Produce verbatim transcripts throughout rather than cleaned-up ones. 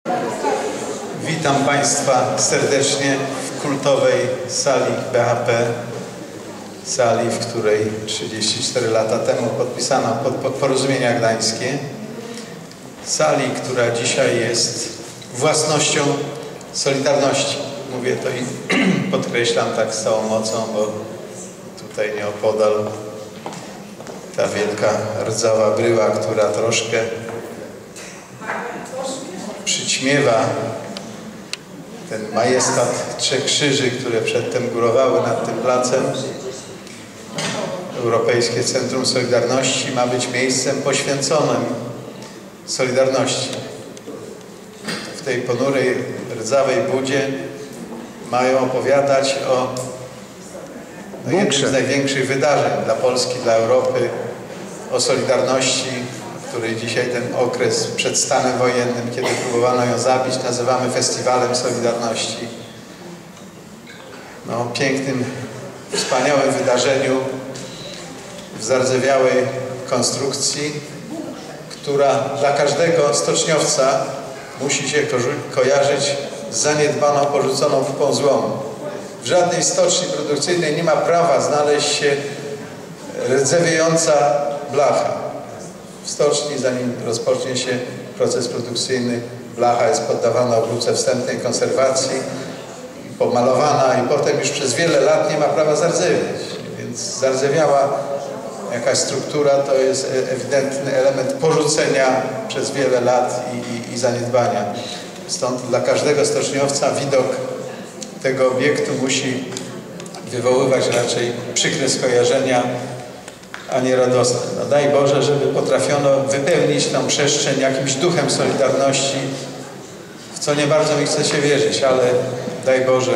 Witam Państwa serdecznie w kultowej sali B H P, sali, w której trzydzieści cztery lata temu podpisano pod, pod porozumienia gdańskie, sali, która dzisiaj jest własnością Solidarności. Mówię to i podkreślam tak z całą mocą, bo tutaj nieopodal ta wielka rdzawa bryła, która troszkę przyćmiewa ten majestat Trzech Krzyży, które przedtem górowały nad tym placem. Europejskie Centrum Solidarności ma być miejscem poświęconym Solidarności. W tej ponurej, rdzawej budzie mają opowiadać o no, jednym z największych wydarzeń dla Polski, dla Europy, o Solidarności, której dzisiaj ten okres przed stanem wojennym, kiedy próbowano ją zabić, nazywamy Festiwalem Solidarności. No, pięknym, wspaniałym wydarzeniu w zardzewiałej konstrukcji, która dla każdego stoczniowca musi się ko kojarzyć z zaniedbaną, porzuconą kupą złomu. W żadnej stoczni produkcyjnej nie ma prawa znaleźć się rdzewiejąca blacha. W stoczni, zanim rozpocznie się proces produkcyjny, blacha jest poddawana obróbce wstępnej konserwacji, pomalowana i potem już przez wiele lat nie ma prawa zardzewieć. Więc zardzewiała jakaś struktura to jest ewidentny element porzucenia przez wiele lat i, i, i zaniedbania. Stąd dla każdego stoczniowca widok tego obiektu musi wywoływać raczej przykre skojarzenia, a nie radosne. No daj Boże, żeby potrafiono wypełnić tę przestrzeń jakimś duchem Solidarności, w co nie bardzo mi chce się wierzyć, ale daj Boże.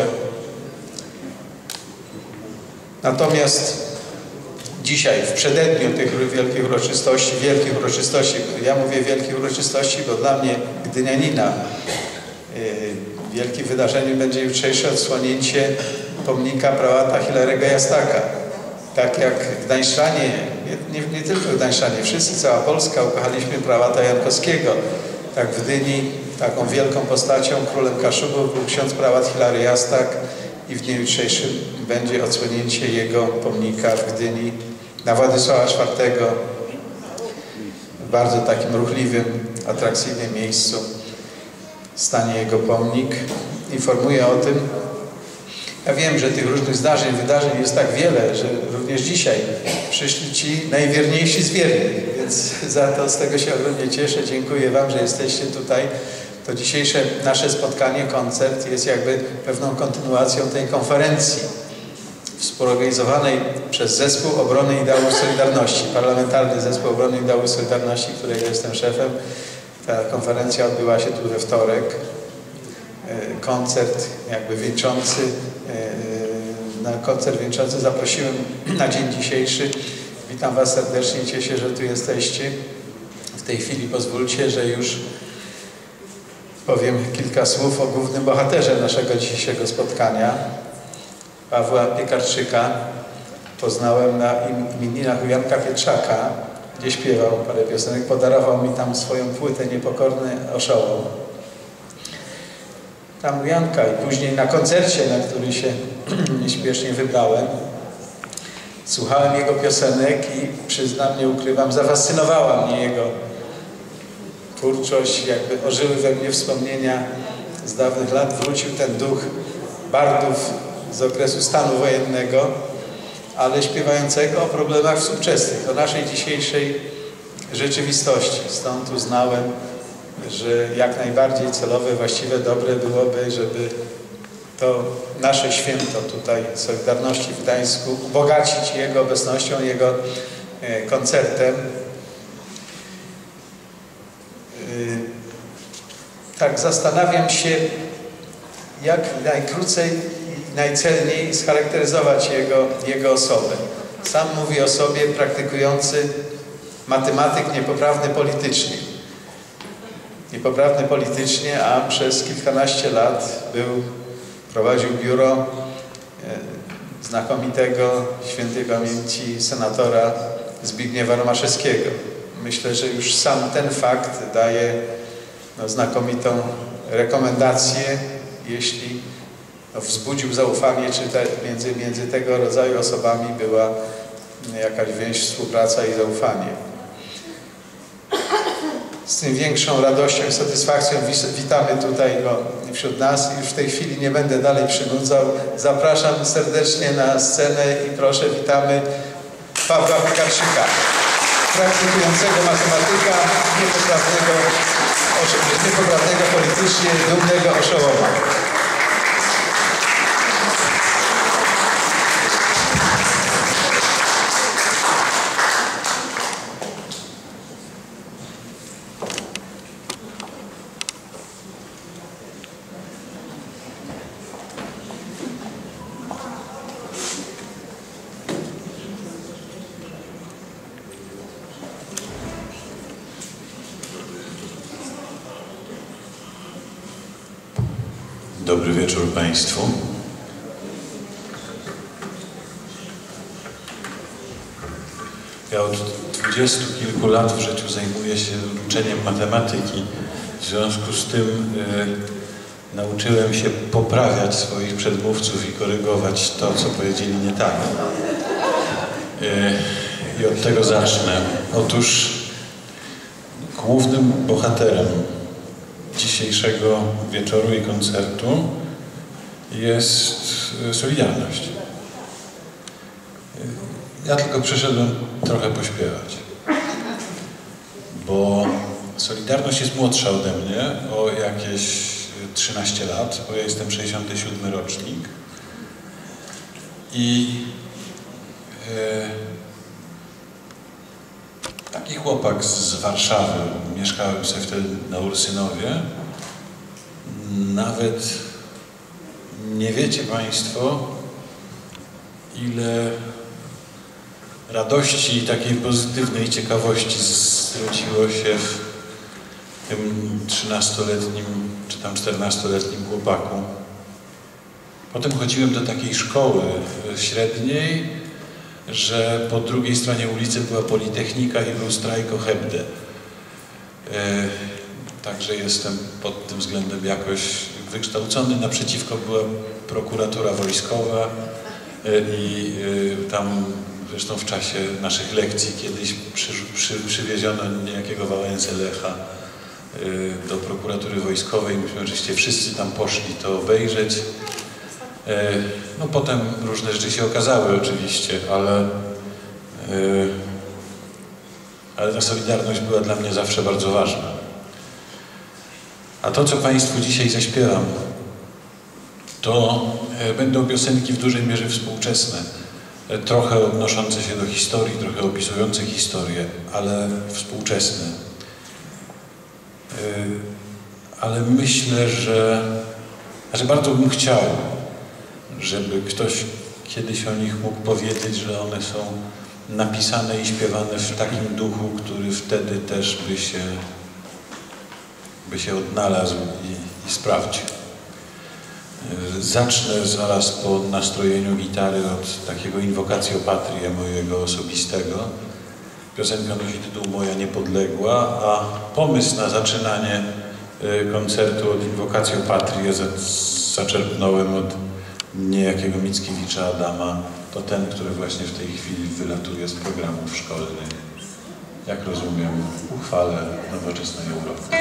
Natomiast dzisiaj, w przededniu tych wielkich uroczystości, wielkich uroczystości, ja mówię wielkich uroczystości, bo dla mnie Gdynianina yy, wielkim wydarzeniem będzie jutrzejsze odsłonięcie pomnika prałata Hilarego Jastaka. Tak jak gdańszczanie, nie, nie, nie tylko gdańszczanie, wszyscy, cała Polska ukochaliśmy prałata Jankowskiego. Tak w Gdyni taką wielką postacią, królem Kaszubów był ksiądz prałat Hilary Jastak i w dniu jutrzejszym będzie odsłonięcie jego pomnika w Gdyni na Władysława czwartego. W bardzo takim ruchliwym, atrakcyjnym miejscu stanie jego pomnik. Informuję o tym. Ja wiem, że tych różnych zdarzeń, wydarzeń jest tak wiele, że również dzisiaj przyszli ci najwierniejsi z wiernych, więc za to z tego się ogromnie cieszę. Dziękuję Wam, że jesteście tutaj. To dzisiejsze nasze spotkanie, koncert jest jakby pewną kontynuacją tej konferencji współorganizowanej przez Zespół Obrony Ideałów Solidarności, Parlamentarny Zespół Obrony Ideałów Solidarności, którego jestem szefem. Ta konferencja odbyła się tu we wtorek. Koncert jakby wieńczący, na koncert wieńczący zaprosiłem na dzień dzisiejszy. Witam Was serdecznie, cieszę się, że tu jesteście. W tej chwili pozwólcie, że już powiem kilka słów o głównym bohaterze naszego dzisiejszego spotkania, Pawła Piekarczyka. Poznałem na imieninach u Janka Pietrzaka, gdzie śpiewał parę piosenek. Podarował mi tam swoją płytę Niepokorny Oszołom. Tam u Janka i później na koncercie, na który się nieśpiesznie wybrałem, słuchałem jego piosenek i przyznam, nie ukrywam, zafascynowała mnie jego twórczość, jakby ożyły we mnie wspomnienia z dawnych lat, wrócił ten duch bardów z okresu stanu wojennego, ale śpiewającego o problemach współczesnych, o naszej dzisiejszej rzeczywistości. Stąd uznałem, że jak najbardziej celowe, właściwe, dobre byłoby, żeby to nasze święto tutaj Solidarności w Gdańsku ubogacić jego obecnością, jego koncertem. Tak, zastanawiam się, jak najkrócej i najcelniej scharakteryzować jego, jego osobę. Sam mówi o sobie praktykujący matematyk niepoprawny politycznie. Niepoprawny politycznie, a przez kilkanaście lat był, prowadził biuro e, znakomitego, świętej pamięci senatora Zbigniewa Romaszewskiego. Myślę, że już sam ten fakt daje no, znakomitą rekomendacje, jeśli wzbudził zaufanie, czy te, między, między tego rodzaju osobami była jakaś więź, współpraca i zaufanie. Z tym większą radością i satysfakcją witamy tutaj go wśród nas. Już w tej chwili nie będę dalej przynudzał. Zapraszam serdecznie na scenę i proszę, witamy Pawła Piekarczyka, praktykującego matematyka, niepoprawnego, niepoprawnego politycznie, dumnego oszołoma. Dobry wieczór Państwu. Ja od dwudziestu kilku lat w życiu zajmuję się uczeniem matematyki. W związku z tym y, nauczyłem się poprawiać swoich przedmówców i korygować to, co powiedzieli nie tak. Y, I od tego zacznę. Otóż głównym bohaterem dzisiejszego wieczoru i koncertu jest Solidarność. Ja tylko przyszedłem trochę pośpiewać, bo Solidarność jest młodsza ode mnie o jakieś trzynaście lat, bo ja jestem sześćdziesiąty siódmy rocznik i e, taki chłopak z Warszawy, mieszkałem sobie wtedy na Ursynowie, nawet nie wiecie Państwo, ile radości i takiej pozytywnej ciekawości zrodziło się w tym trzynastoletnim czy tam czternastoletnim chłopaku. Potem chodziłem do takiej szkoły średniej, że po drugiej stronie ulicy była Politechnika i był strajk o Hebdę. E, także jestem pod tym względem jakoś wykształcony. Naprzeciwko była prokuratura wojskowa e, i e, tam zresztą w czasie naszych lekcji kiedyś przy, przy, przywieziono niejakiego Wałęsę Lecha e, do prokuratury wojskowej. Myśmy oczywiście wszyscy tam poszli to obejrzeć. No potem różne rzeczy się okazały oczywiście, ale, ale ta Solidarność była dla mnie zawsze bardzo ważna. A to, co Państwu dzisiaj zaśpiewam, to będą piosenki w dużej mierze współczesne, trochę odnoszące się do historii, trochę opisujące historię, ale współczesne. Ale myślę, że, że bardzo bym chciał, żeby ktoś kiedyś o nich mógł powiedzieć, że one są napisane i śpiewane w takim duchu, który wtedy też by się, by się odnalazł i, i sprawdził. Zacznę zaraz po nastrojeniu gitary od takiego Invocatio Patriae mojego osobistego. Piosenka nosi tytuł Moja Niepodległa, a pomysł na zaczynanie koncertu od Invocatio Patriae zaczerpnąłem od niejakiego Mickiewicza Adama, to ten, który właśnie w tej chwili wylatuje z programów szkolnych, jak rozumiem, uchwale nowoczesnej Europy.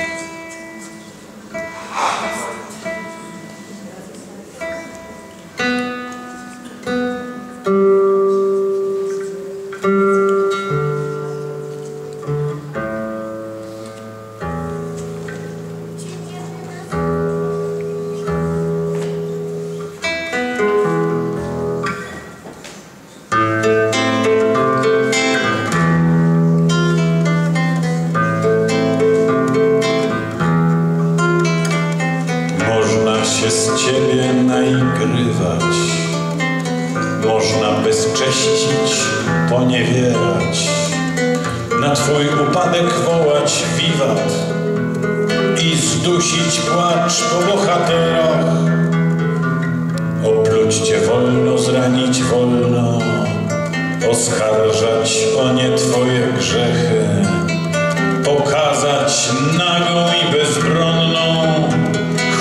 Poniewierać, na Twój upadek wołać wiwat i zdusić płacz po bohaterach. Opluć Cię wolno, zranić wolno, oskarżać o nie Twoje grzechy, pokazać nagą i bezbronną,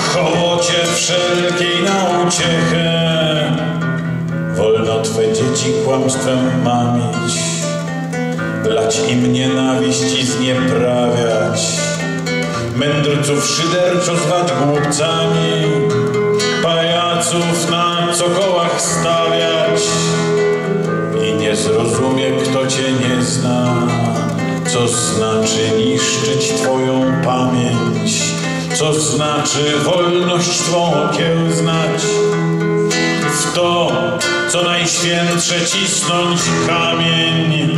robocie wszelkiej na uciechę. Wolno Twe dzieci kłamstwem mamić, lać im nienawiść i znieprawiać, mędrców szyderczo zwać głupcami, pajaców na cokołach stawiać. I nie zrozumie, kto Cię nie zna, co znaczy niszczyć Twoją pamięć, co znaczy wolność Twą okiełznać, w to, co najświętsze cisnąć kamień.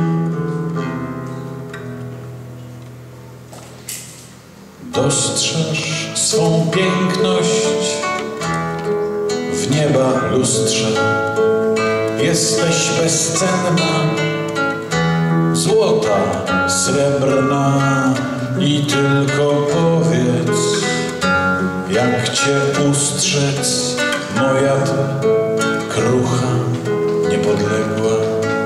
Dostrzeż swą piękność w nieba lustrze. Jesteś bezcenna, złota, srebrna i tylko powiedz, jak Cię ustrzec, moja Ty, krucha, niepodległa.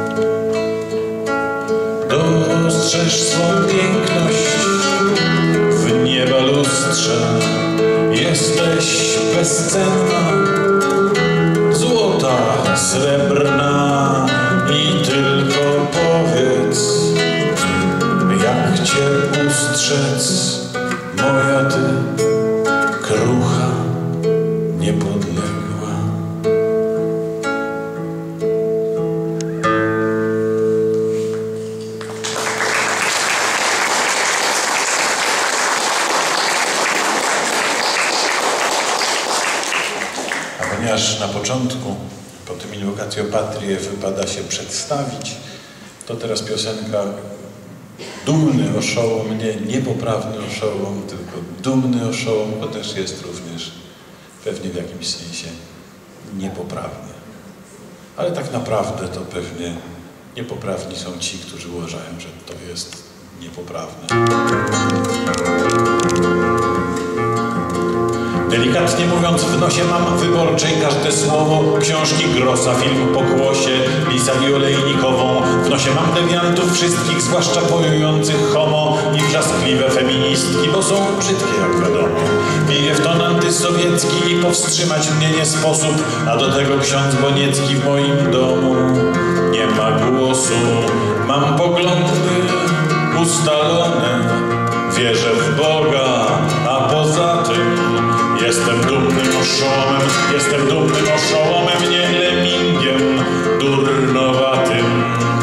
Dostrzeż swą piękność w nieba lustrze. Jesteś bezcenna, złota, srebrna i tylko powiedz, jak Cię ustrzec, moja Ty, krucha, niepodległa. A ponieważ na początku po tym Invocatio Patriae wypada się przedstawić, to teraz piosenka Dumny oszołom, nie niepoprawny oszołom, tylko dumny oszołom, bo też jest również pewnie w jakimś sensie niepoprawny. Ale tak naprawdę to pewnie niepoprawni są ci, którzy uważają, że to jest niepoprawne. Delikatnie mówiąc, w nosie mam wyborczej każde słowo książki Grossa, film Pokłosie, pisali olejnikową. W nosie mam dewiantów wszystkich, zwłaszcza pojujących homo i wrzaskliwe feministki, bo są brzydkie, jak wiadomo. Piję w ton antysowiecki i powstrzymać mnie nie sposób, a do tego ksiądz Boniecki w moim domu nie ma głosu. Mam poglądy ustalone, wierzę w Boga, a poza tym jestem dumnym oszołomem, jestem dumnym oszołomem, nie lemingiem durnowatym.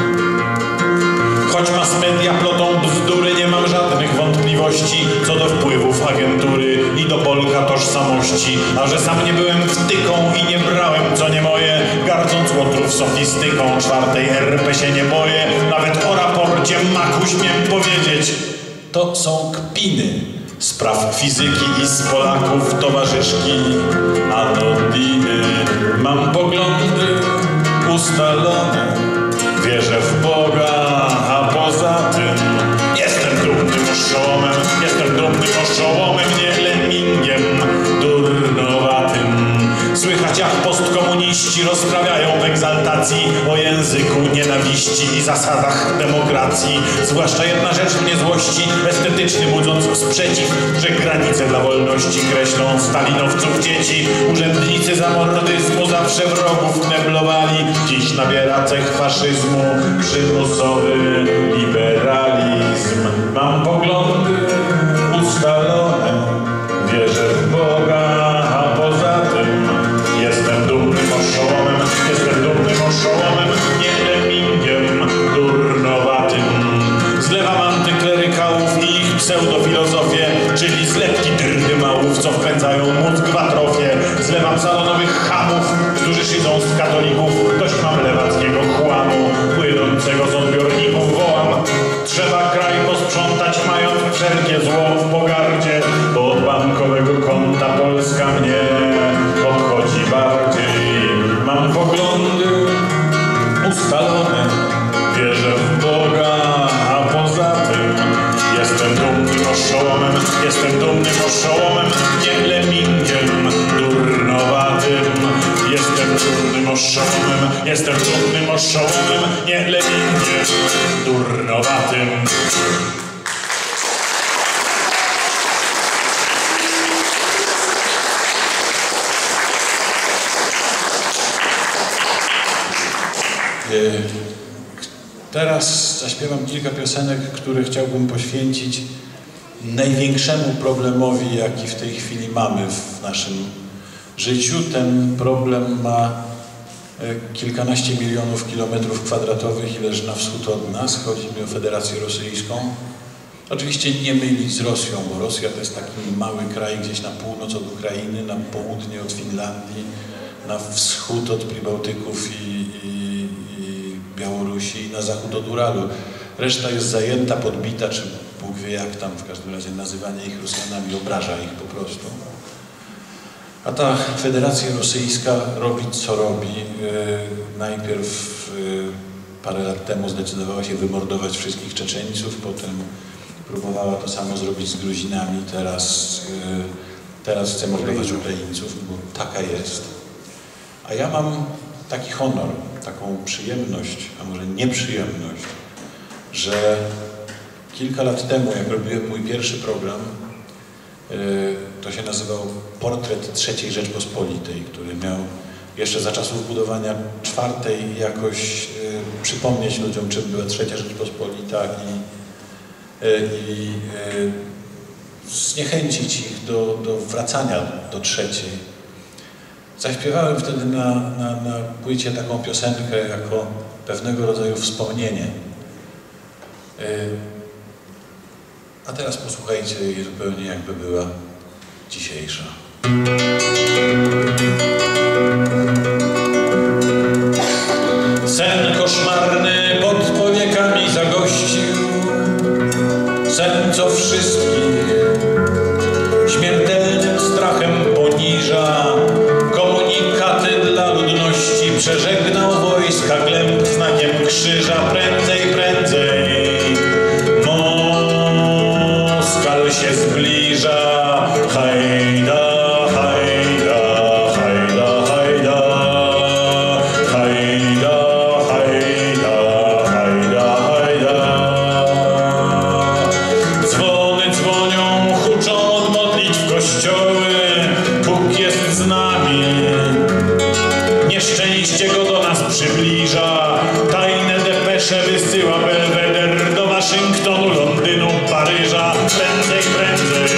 Choć mass media plotą bzdury, nie mam żadnych wątpliwości co do wpływów agentury i do Polka tożsamości. A że sam nie byłem wtyką i nie brałem co nie moje, gardząc łotrów sofistyką czwartej R P się nie boję. Nawet o raporcie Maku śmiem powiedzieć, to są kpiny spraw fizyki i z Polaków towarzyszki Anodiny. Mam poglądy ustalone, wierzę w Boga, a poza tym jestem dumnym oszołomem, jestem dumnym oszołomem, nie lemingiem durnowatym. Słychać jak postkomuniści rozprawiają w egzaltacji o języku nienawiści i zasadach demokracji. Zwłaszcza jedna rzecz mnie złości, estetyczny budząc sprzeciw, że granice dla wolności kreślą stalinowców dzieci. Urzędnicy zamordyzmu zawsze wrogów kneblowali. Dziś nabiera cech faszyzmu przymusowy liberalizm. Mam poglądy ustalone, wierzę w Boga, a poza tym jestem dumnym oszołomem, jestem dumnym oszołomem, nie lemingiem durnowatym. Zlewam antyklerykałów i ich pseudofilozofię, czyli zlepki drdymałów, co wpędzają mózg w atrofię. Zlewam salonowych chamów, którzy szydzą z katolików. Dość mam lewackiego chłamu, płynącego z odbiorników. Wołam, trzeba kraj posprzątać, mając wszelkie zło w pogardzie, bo od bankowego konta Polska mnie obchodzi bardziej. Mam poglądy ustalone, wierzę w Boga, a poza tym jestem dumnym oszołomem, jestem dumnym oszołomem, nie lemingiem durnowatym. Jestem dumnym oszołomem, jestem dumnym oszołomem, nie lemingiem durnowatym. Teraz zaśpiewam kilka piosenek, które chciałbym poświęcić największemu problemowi, jaki w tej chwili mamy w naszym życiu. Ten problem ma kilkanaście milionów kilometrów kwadratowych i leży na wschód od nas. Chodzi mi o Federację Rosyjską. Oczywiście nie mylić z Rosją, bo Rosja to jest taki mały kraj gdzieś na północ od Ukrainy, na południe od Finlandii, na wschód od Pribałtyków i, i, i Białorusi, i na zachód od Uralu. Reszta jest zajęta, podbita, czy Bóg wie jak tam, w każdym razie nazywanie ich Rosjanami obraża ich po prostu. A ta Federacja Rosyjska robi co robi. Yy, najpierw yy, parę lat temu zdecydowała się wymordować wszystkich Czeczeńców, potem próbowała to samo zrobić z Gruzinami, teraz, yy, teraz chce mordować Ukraińców, bo taka jest. A ja mam taki honor, taką przyjemność, a może nieprzyjemność, że kilka lat temu, jak robiłem mój pierwszy program, to się nazywał Portret trzeciej Rzeczpospolitej, który miał jeszcze za czasów budowania czwartej jakoś przypomnieć ludziom, czym była trzecia Rzeczpospolita i, i zniechęcić ich do, do wracania do trzeciej. Zaśpiewałem wtedy na, na, na płycie taką piosenkę jako pewnego rodzaju wspomnienie. A teraz posłuchajcie jej zupełnie jakby była dzisiejsza. Sen koszmarny pod powiekami zagościł, sen co wszystkich śmiertelnym strachem poniża. Komunikaty dla ludności przeżegnał wojska glęb znakiem krzyża. Prędzej, prędzej Moskal się zbliża. Hajda, hajda, hajda, hajda, hajda, hajda, hajda, hajda. Dzwony dzwonią, huczą od modlitw kościoły. Bóg jest z nami, nieszczęście go do nas przybliża. Tajne depesze wysyła Belweder do Waszyngtonu, Londynu, Paryża. Prędzej, prędzej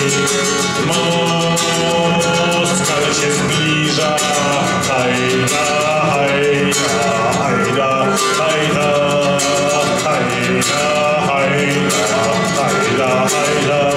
Moskal się zbliża. Hajda, hajda, hajda, hajda, hajda, hajda, hajda, hajda.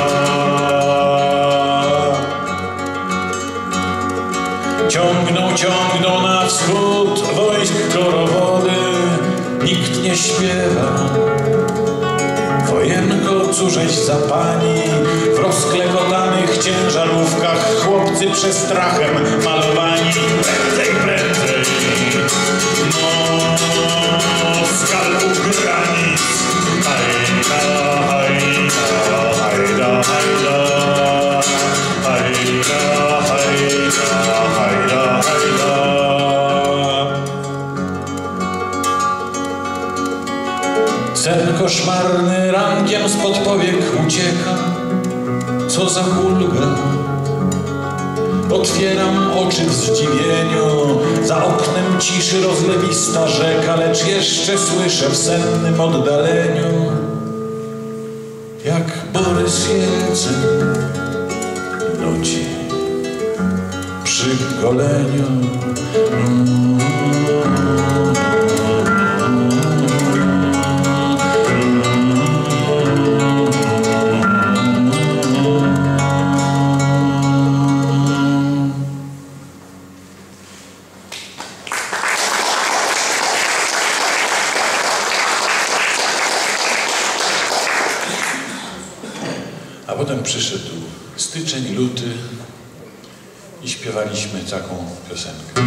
Ciągną, ciągną na wschód wojsk korowody, nikt nie śpiewa. Wojenko, cóżeś za pani, w rozklekotanych ciężarówkach, chłopcy przestrachem malowani. Prędzej, prędzej Moskal u granic. Hajda, hajda, hajda, hajda, hajda, hajda, hajda, hajda. Sen koszmarny rankiem spod powiek ucieka. Co za ulga. Otwieram oczy w zdziwieniu. Za oknem ciszy rozlewista rzeka, lecz jeszcze słyszę w sennym oddaleniu, jak Borys Jelcyn nuci przy goleniu. Mm. A potem przyszedł styczeń, luty i śpiewaliśmy taką piosenkę.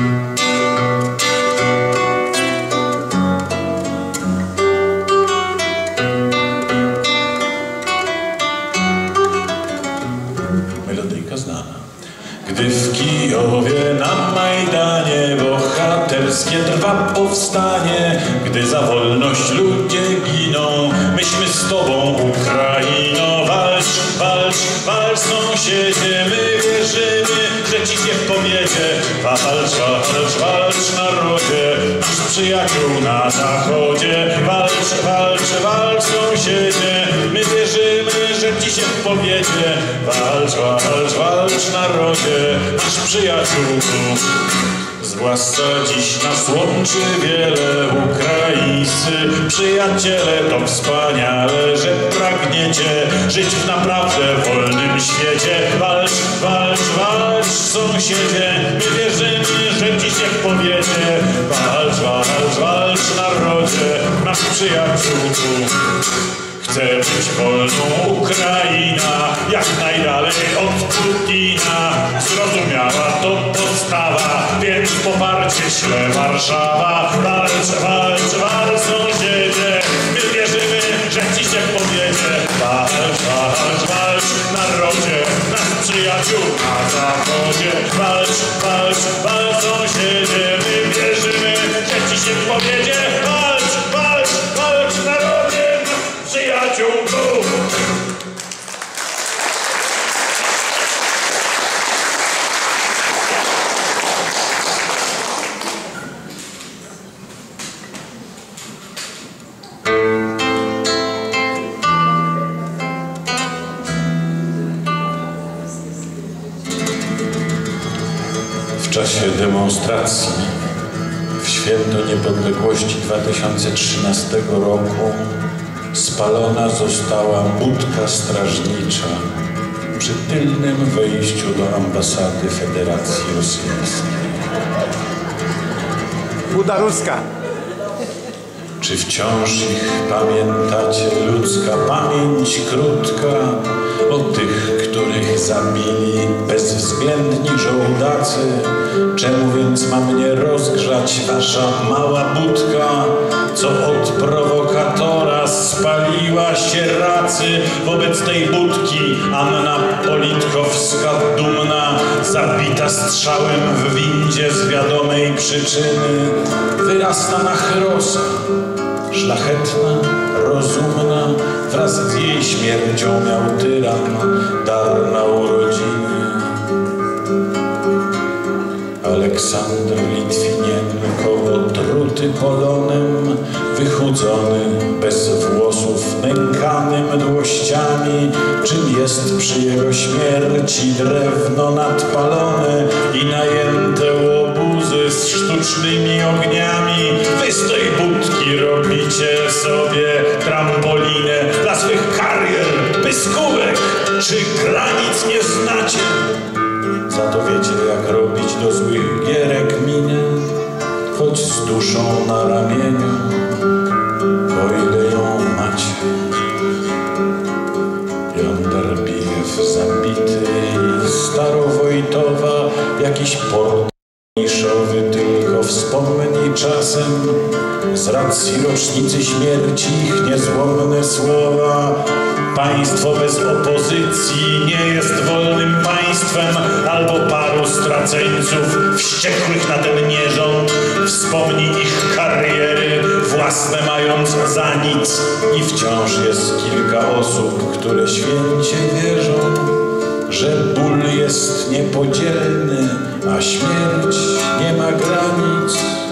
Melodyjka znana. Gdy w Kijowie na Majdanie bohaterskie trwa powstanie, gdy za wolność ludzie giną, myśmy z Tobą, Ukraino, walcz, walcz, walcz, sąsiedzie, my wierzymy, że że ci się powiedzie. Walcz, walcz, walcz narodzie, masz przyjaciół na zachodzie. Walcz, walcz, walcz sąsiedzie, my wierzymy, że ci się powiedzie. Walcz, walcz, walcz narodzie, masz przyjaciół tu. Zwłaszcza dziś nas łączy wiele Ukraińscy przyjaciele, to wspaniale, że pragniecie żyć w naprawdę wolnym świecie. Walcz, walcz, walcz sąsiedzie, my wierzymy, że ci się powiedzie. Walcz, walcz, walcz narodzie, masz przyjaciół tu. Chce być wolną Ukraina, jak najdalej od Putina. Zrozumiała to podstawa, więc poparcie śle Warszawa. Walcz, walcz, walcz sąsiedzie, my wierzymy, że ci się powiedzie. Walcz, walcz, walcz narodzie, nasz przyjaciół na zachodzie. Walcz, walcz, walcz sąsiedzie, my wierzymy, że ci się powiedzie. Walcz, walcz, walcz narodzie, przyjaciół tu! W czasie demonstracji w święto niepodległości dwa tysiące trzynastego roku spalona została budka strażnicza przy tylnym wejściu do ambasady Federacji Rosyjskiej. Buda ruska. Czy wciąż ich pamiętacie? Ludzka pamięć krótka o tych, których zabili bezwzględni żołdacy. Czemu więc ma mnie rozgrzać wasza mała budka, co od prowokatora spaliła się racy? Wobec tej budki Anna Politkowska dumna, zabita strzałem w windzie z wiadomej przyczyny, wyrasta na herosa. Szlachetna, rozumna, wraz z jej śmiercią miał tyran dar na urodziny. Aleksander Litwinienko, otruty polonem, wychudzony, bez włosów, nękany mdłościami. Czym jest przy jego śmierci drewno nadpalone i najęte łobuzy z sztucznymi ogniami? Wy z tej budki robicie sobie trampolinę dla swych karier, pyskówek, czy granic nie znacie? Za to wiecie, jak robić do złych gierek minę, choć z duszą na ramieniu, o ile ją macie. Jandarbijew zabity i Starowojtowa, jakiś port niszowy tylko wspomni czasem. Z racji rocznicy śmierci ich niezłomne słowa. Państwo bez opozycji nie jest wolnym państwem, albo paru straceńców wściekłych na ten nierząd wspomni ich kariery własne mając za nic. I wciąż jest kilka osób, które święcie wierzą, że ból jest niepodzielny, a śmierć nie ma granic.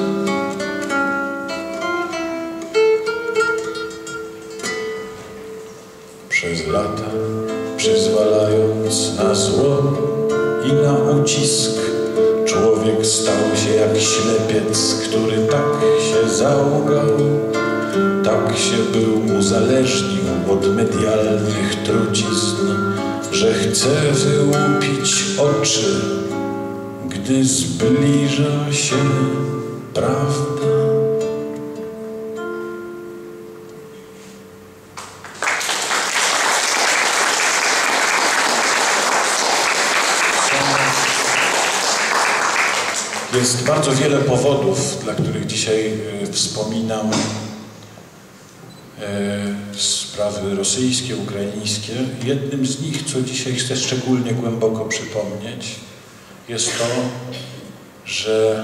Przez lata, przyzwalając na zło i na ucisk, człowiek stał się jak ślepiec, który tak się załgał, tak się był uzależnił od medialnych trucizn, że chce wyłupić oczy, gdy zbliża się prawda. Jest bardzo wiele powodów, dla których dzisiaj e, wspominam e, sprawy rosyjskie, ukraińskie. Jednym z nich, co dzisiaj chcę szczególnie głęboko przypomnieć, jest to, że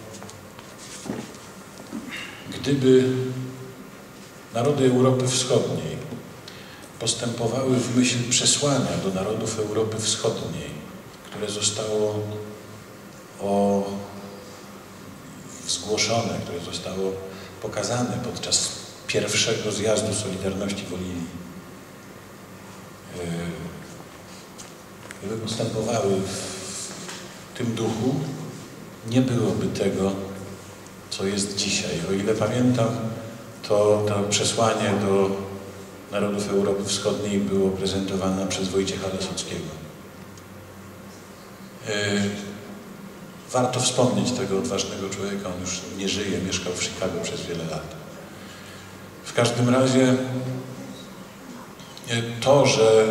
gdyby narody Europy Wschodniej postępowały w myśl przesłania do narodów Europy Wschodniej, które zostało o, zgłoszone, które zostało pokazane podczas pierwszego zjazdu Solidarności w Oliwii. Gdyby postępowały w tym duchu, nie byłoby tego, co jest dzisiaj. O ile pamiętam, to to przesłanie do narodów Europy Wschodniej było prezentowane przez Wojciecha Lasockiego. Warto wspomnieć tego odważnego człowieka, on już nie żyje, mieszkał w Chicago przez wiele lat. W każdym razie to, że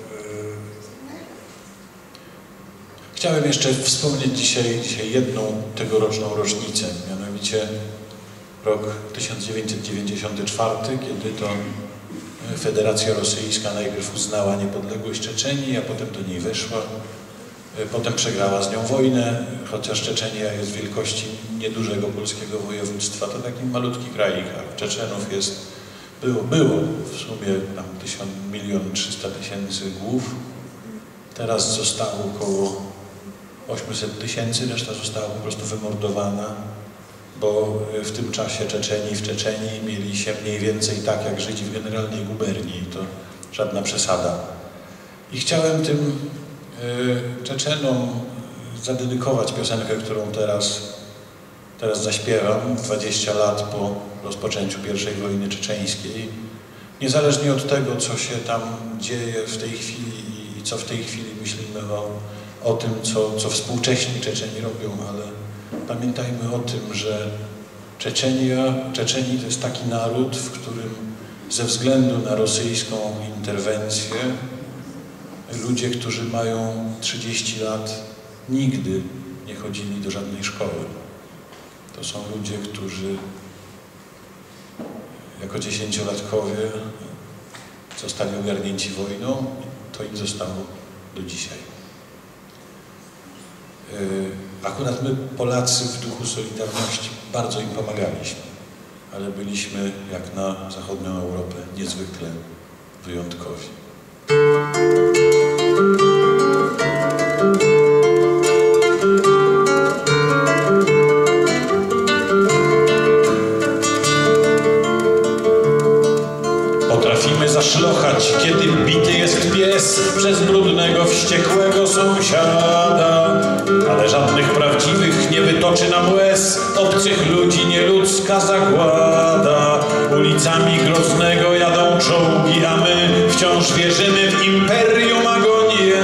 chciałem jeszcze wspomnieć dzisiaj, dzisiaj jedną tegoroczną rocznicę, mianowicie rok tysiąc dziewięćset dziewięćdziesiąty czwarty, kiedy to Federacja Rosyjska najpierw uznała niepodległość Czeczenii, a potem do niej weszła. Potem przegrała z nią wojnę, chociaż Czeczenia jest wielkości niedużego polskiego województwa, to taki malutki kraik, a Czeczenów jest, było, było w sumie tam tysiąc, milion trzysta tysięcy głów. Teraz zostało około osiemset tysięcy, reszta została po prostu wymordowana, bo w tym czasie Czeczeni w Czeczenii mieli się mniej więcej tak jak Żydzi w generalnej guberni, to żadna przesada. I chciałem tym Czeczenom zadedykować piosenkę, którą teraz, teraz zaśpiewam, dwadzieścia lat po rozpoczęciu pierwszej wojny czeczeńskiej. Niezależnie od tego, co się tam dzieje w tej chwili i co w tej chwili myślimy o, o tym, co, co współcześni Czeczeni robią, ale pamiętajmy o tym, że Czeczenia, Czeczeni to jest taki naród, w którym ze względu na rosyjską interwencję ludzie, którzy mają trzydzieści lat, nigdy nie chodzili do żadnej szkoły. To są ludzie, którzy jako dziesięciolatkowie zostali ogarnięci wojną, to im zostało do dzisiaj. Akurat my, Polacy, w duchu Solidarności bardzo im pomagaliśmy, ale byliśmy, jak na zachodnią Europę, niezwykle wyjątkowi. Potrafimy zaszlochać, kiedy bity jest pies przez brudnego, wściekłego sąsiada, ale żadnych prawdziwych nie wytoczy nam łez, obcych ludzi nieludzka zagłada. Ulicami Groznego jadą czołgi, a my wciąż wierzymy w imperium agonię.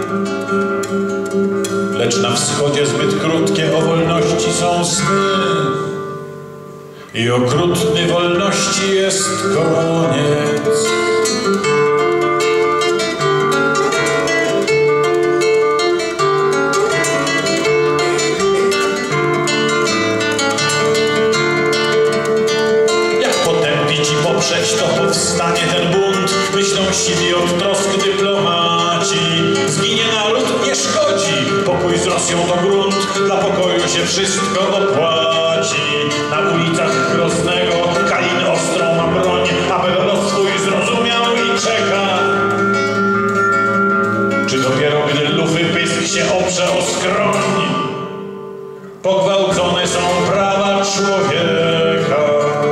Lecz na wschodzie zbyt krótkie o wolności są sny i okrutny wolności jest koniec. To powstanie ten bunt, myślą siwi od trosk dyplomaci. Zginie naród, nie szkodzi, pokój z Rosją to grunt, dla pokoju się wszystko opłaci. Na ulicach Groznego Kalin ostrą ma broń, apel los swój zrozumiał i czeka. Czy dopiero gdy lufy pysk się oprze o skroń, pogwałcone są prawa człowieka.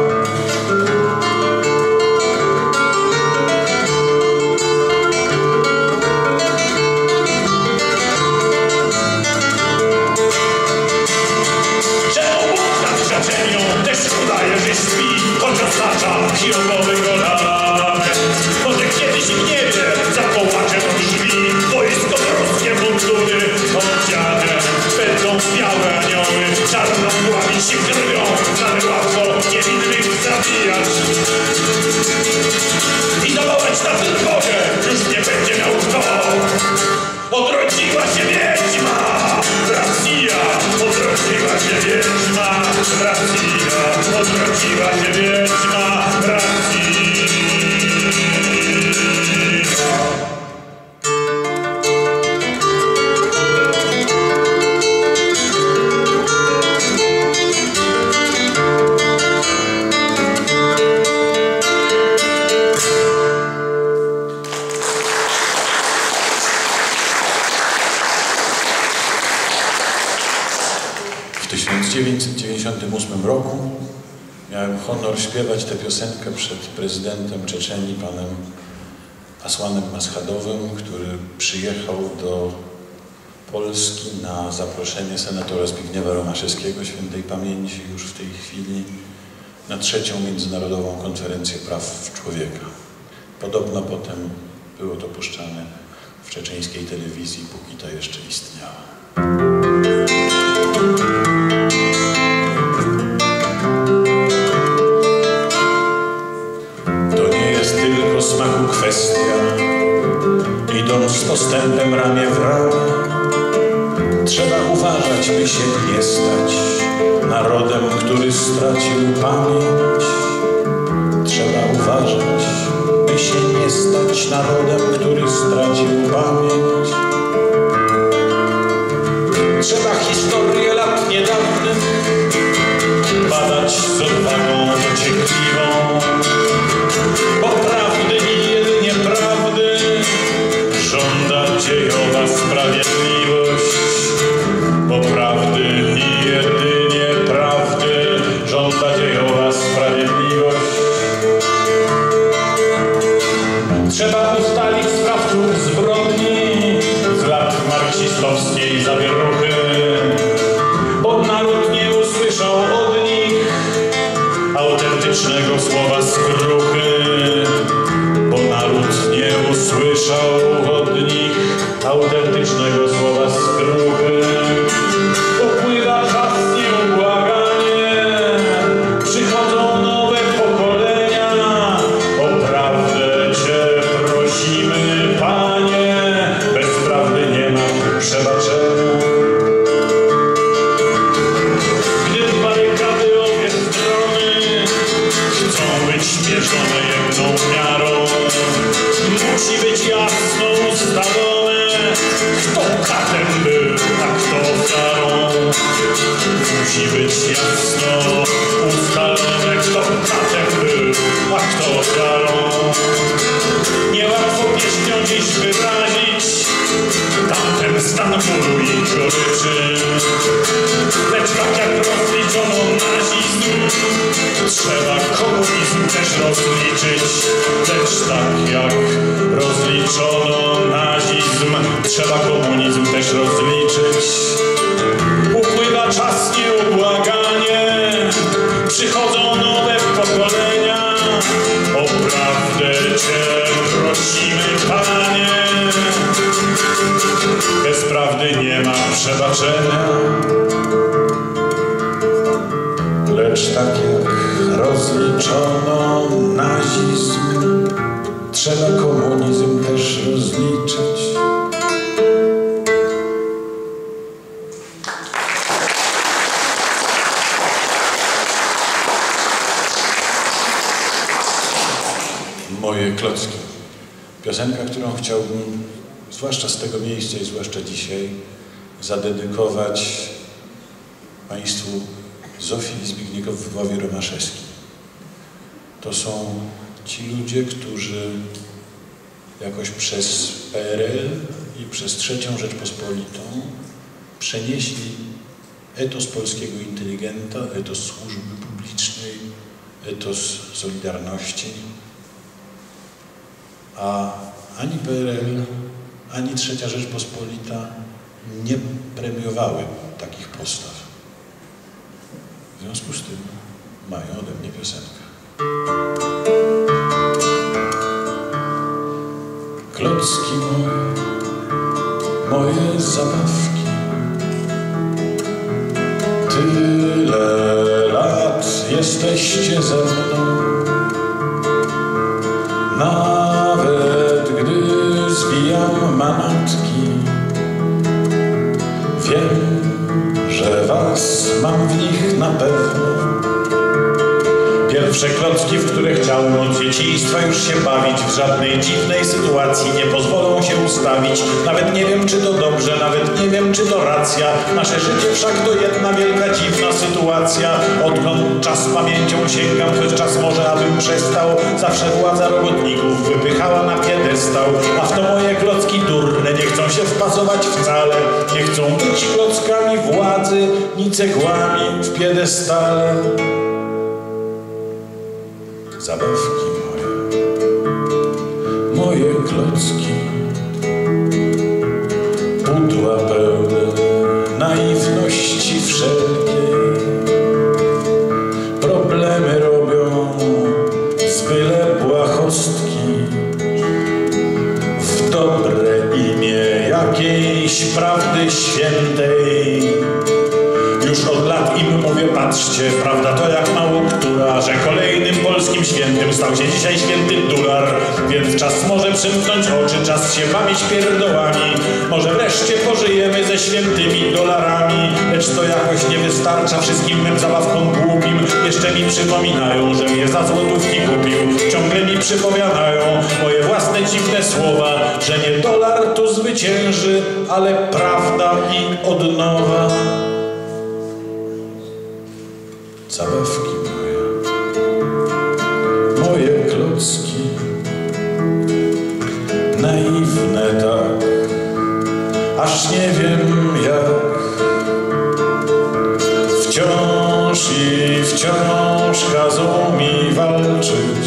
Kijowowy golament. Może kiedyś w niebie zapłacze do drzwi wojsko polskie mundury odziane. Będą białe anioły, czarną dławić się krwią, ale łatwo niewinnych zabijać. I dołować na drogę już nie będzie miał kto. Odrodziła się wiedźma, Rosja, odrodziła się wiedźma, Rosja, odrodziła się wiedźma, Rosja. tysiąc dziewięćset dziewięćdziesiątym ósmym roku miałem honor śpiewać tę piosenkę przed prezydentem Czeczenii, panem Asłanem Maschadowem, który przyjechał do Polski na zaproszenie senatora Zbigniewa Romaszewskiego, świętej pamięci już w tej chwili, na trzecią Międzynarodową Konferencję Praw Człowieka. Podobno potem było to puszczane w czeczeńskiej telewizji, póki ta jeszcze istniała. To nie jest tylko smaku kwestia, idąc z postępem ramię w ramię, trzeba uważać, by się nie stać narodem, który stracił pamięć. Trzeba uważać, by się nie stać narodem, który stracił pamięć. Trzeba historię lat niedawnych badać z odwagą dociekliwą, bo prawdy i jedynie prawdy żąda dziejowa sprawiedliwość. Bo prawdy i jedynie prawdy żąda dziejowa sprawiedliwość. Trzeba ustalić sprawców zbrodni z lat marksistowskiej zawieruchy, bo naród nie usłyszał od nich autentycznego słowa skruchy. Bo naród nie usłyszał od nich autentycznego słowa skruchy. Upływa czas nieubłaganie, przychodzą nowe pokolenia. O prawdę Cię prosimy, Panie, bez prawdy nie ma przebaczenia. Gdy barykady obie strony chcą być mierzone jedną miarą, musi być jasno ustalone, kto katem był, a kto ofiarą. Musi być jasno ustalone, kto katem był, a kto ofiarą. Niełatwo pieśnią dziś wyrazić tamten stan bólu i goryczy, lecz tak jak rozliczono nazizm, trzeba komunizm też rozliczyć. Lecz tak jak rozliczono nazizm, trzeba komunizm też rozliczyć. Upływa czas nieubłaganie, przychodzą nowe pokolenia. O prawdę Cię prosimy, Panie, bez prawdy nie ma przebaczenia. Lecz tak jak rozliczono nazizm, trzeba komunizm też rozliczyć. Moje klocki. Piosenka, którą chciałbym, zwłaszcza z tego miejsca i zwłaszcza dzisiaj, zadedykować Państwu Zofii i Zbigniewowi Romaszewskim. To są ci ludzie, którzy jakoś przez P R L i przez trzecią Rzeczpospolitą przenieśli etos polskiego inteligenta, etos służby publicznej, etos Solidarności, a ani P R L, ani trzecia Rzeczpospolita nie premiowały takich postaw. W związku z tym mają ode mnie piosenkę. Klocki moje, moje zabawki, tyle lat jesteście ze mną. Nawet gdy zwijam manatki, wiem, że was mam w nich na pewno. Pierwszy najdziwniejsze klocki, w które chciałem od dzieciństwa już się bawić. W żadnej dziwnej sytuacji nie pozwolą się ustawić. Nawet nie wiem, czy to dobrze, nawet nie wiem, czy to racja. Nasze życie wszak to jedna wielka dziwna sytuacja. Odkąd czas pamięcią sięgam, choć czas może abym przestał. Zawsze władza robotników wypychała na piedestał. A w to moje klocki durne nie chcą się wpasować wcale. Nie chcą być klockami władzy, ni cegłami w piedestale. Zabawki moje, moje klocki, pudła pełne naiwności wszelkiej. Problemy robią z byle błahostki w dobre imię jakiejś prawdy świętej. Już od lat im mówię, patrzcie, prawda to jak mało która, że kolejnym polskim świętym stał się dzisiaj święty dolar. Więc czas może przymknąć oczy, czas się bawić pierdołami. Może wreszcie pożyjemy ze świętymi dolarami. Lecz to jakoś nie wystarcza wszystkim mym zabawkom głupim. Jeszcze mi przypominają, że mnie za złotówki kupił. Ciągle mi przypowiadają moje własne dziwne słowa, że nie dolar tu zwycięży, ale prawda i odnowa. Zabawki moje, moje klocki, naiwne tak, aż nie wiem jak. Wciąż i wciąż kazą mi walczyć,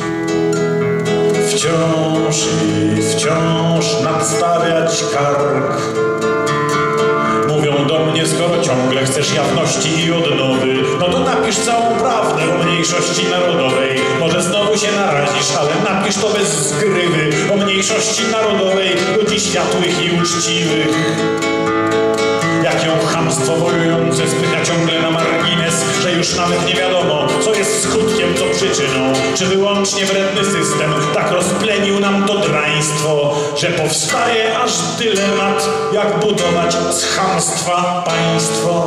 wciąż i wciąż nadstawiać kark. Mówią do mnie, skoro ciągle chcesz jawności i odnowy, no to napisz całą prawdę o mniejszości narodowej. Może znowu się narazisz, ale napisz to bez zgrywy o mniejszości narodowej ludzi światłych i uczciwych. Jak ją chamstwo wojujące spycha ciągle na margines, że już nawet nie wiadomo, co jest skutkiem, co przyczyną. Czy wyłącznie wredny system tak rozplenił nam to draństwo, że powstaje aż dylemat, jak budować z chamstwa państwo.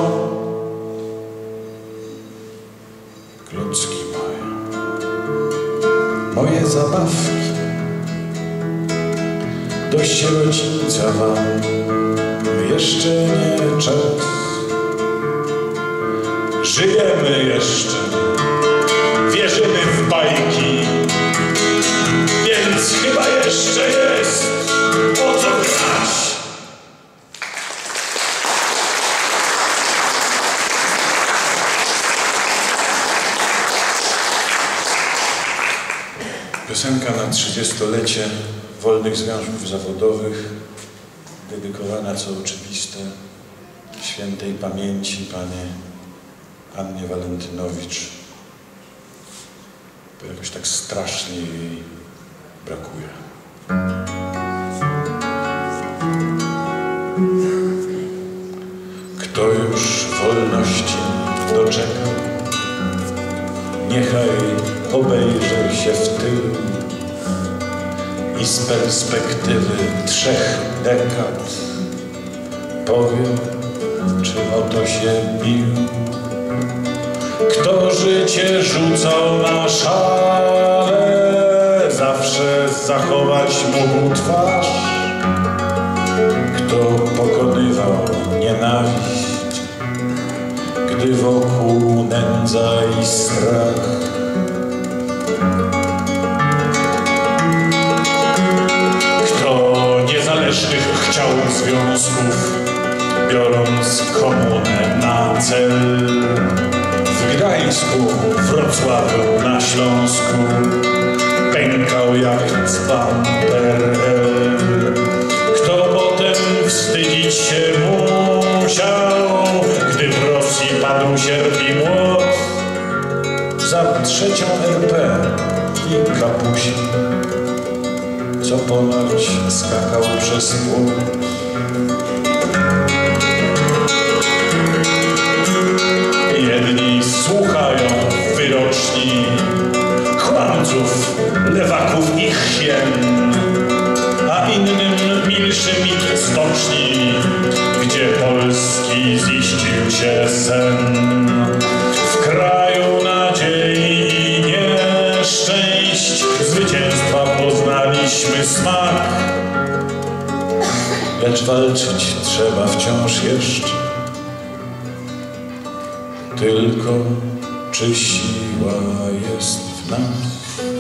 Klocki moje, moje zabawki, do sierocińca wam jeszcze nie czas. Żyjemy jeszcze, wierzymy w bajki, więc chyba jeszcze jest o co grać. Piosenka na trzydziestolecie wolnych związków zawodowych, dedykowana, co oczywiste, świętej pamięci pani Annie Walentynowicz, bo jakoś tak strasznie jej brakuje. Kto już wolności doczekał, niechaj obejrzy się w tył i z perspektywy trzech dekad powie, czy o to się bił. Kto życie rzucał na szale, zawsze zachować mógł twarz. Kto pokonywał nienawiść, gdy wokół nędza i strach. Niezależnych chciał związków, biorąc komunę na cel. W Gdańsku, Wrocławiu, na Śląsku pękał jak dzban P R L. Kto potem wstydzić się musiał, gdy w Rosji padł sierp i młot za trzecią R P i kapusi, co ponoć skakał przez płot. Jedni słuchają wyroczni kłamców, lewaków i hien, a innym milszy mit stoczni, gdzie Polski ziścił się sen. W kraju nadziei i nie lecz walczyć trzeba wciąż jeszcze. Tylko czy siła jest w nas?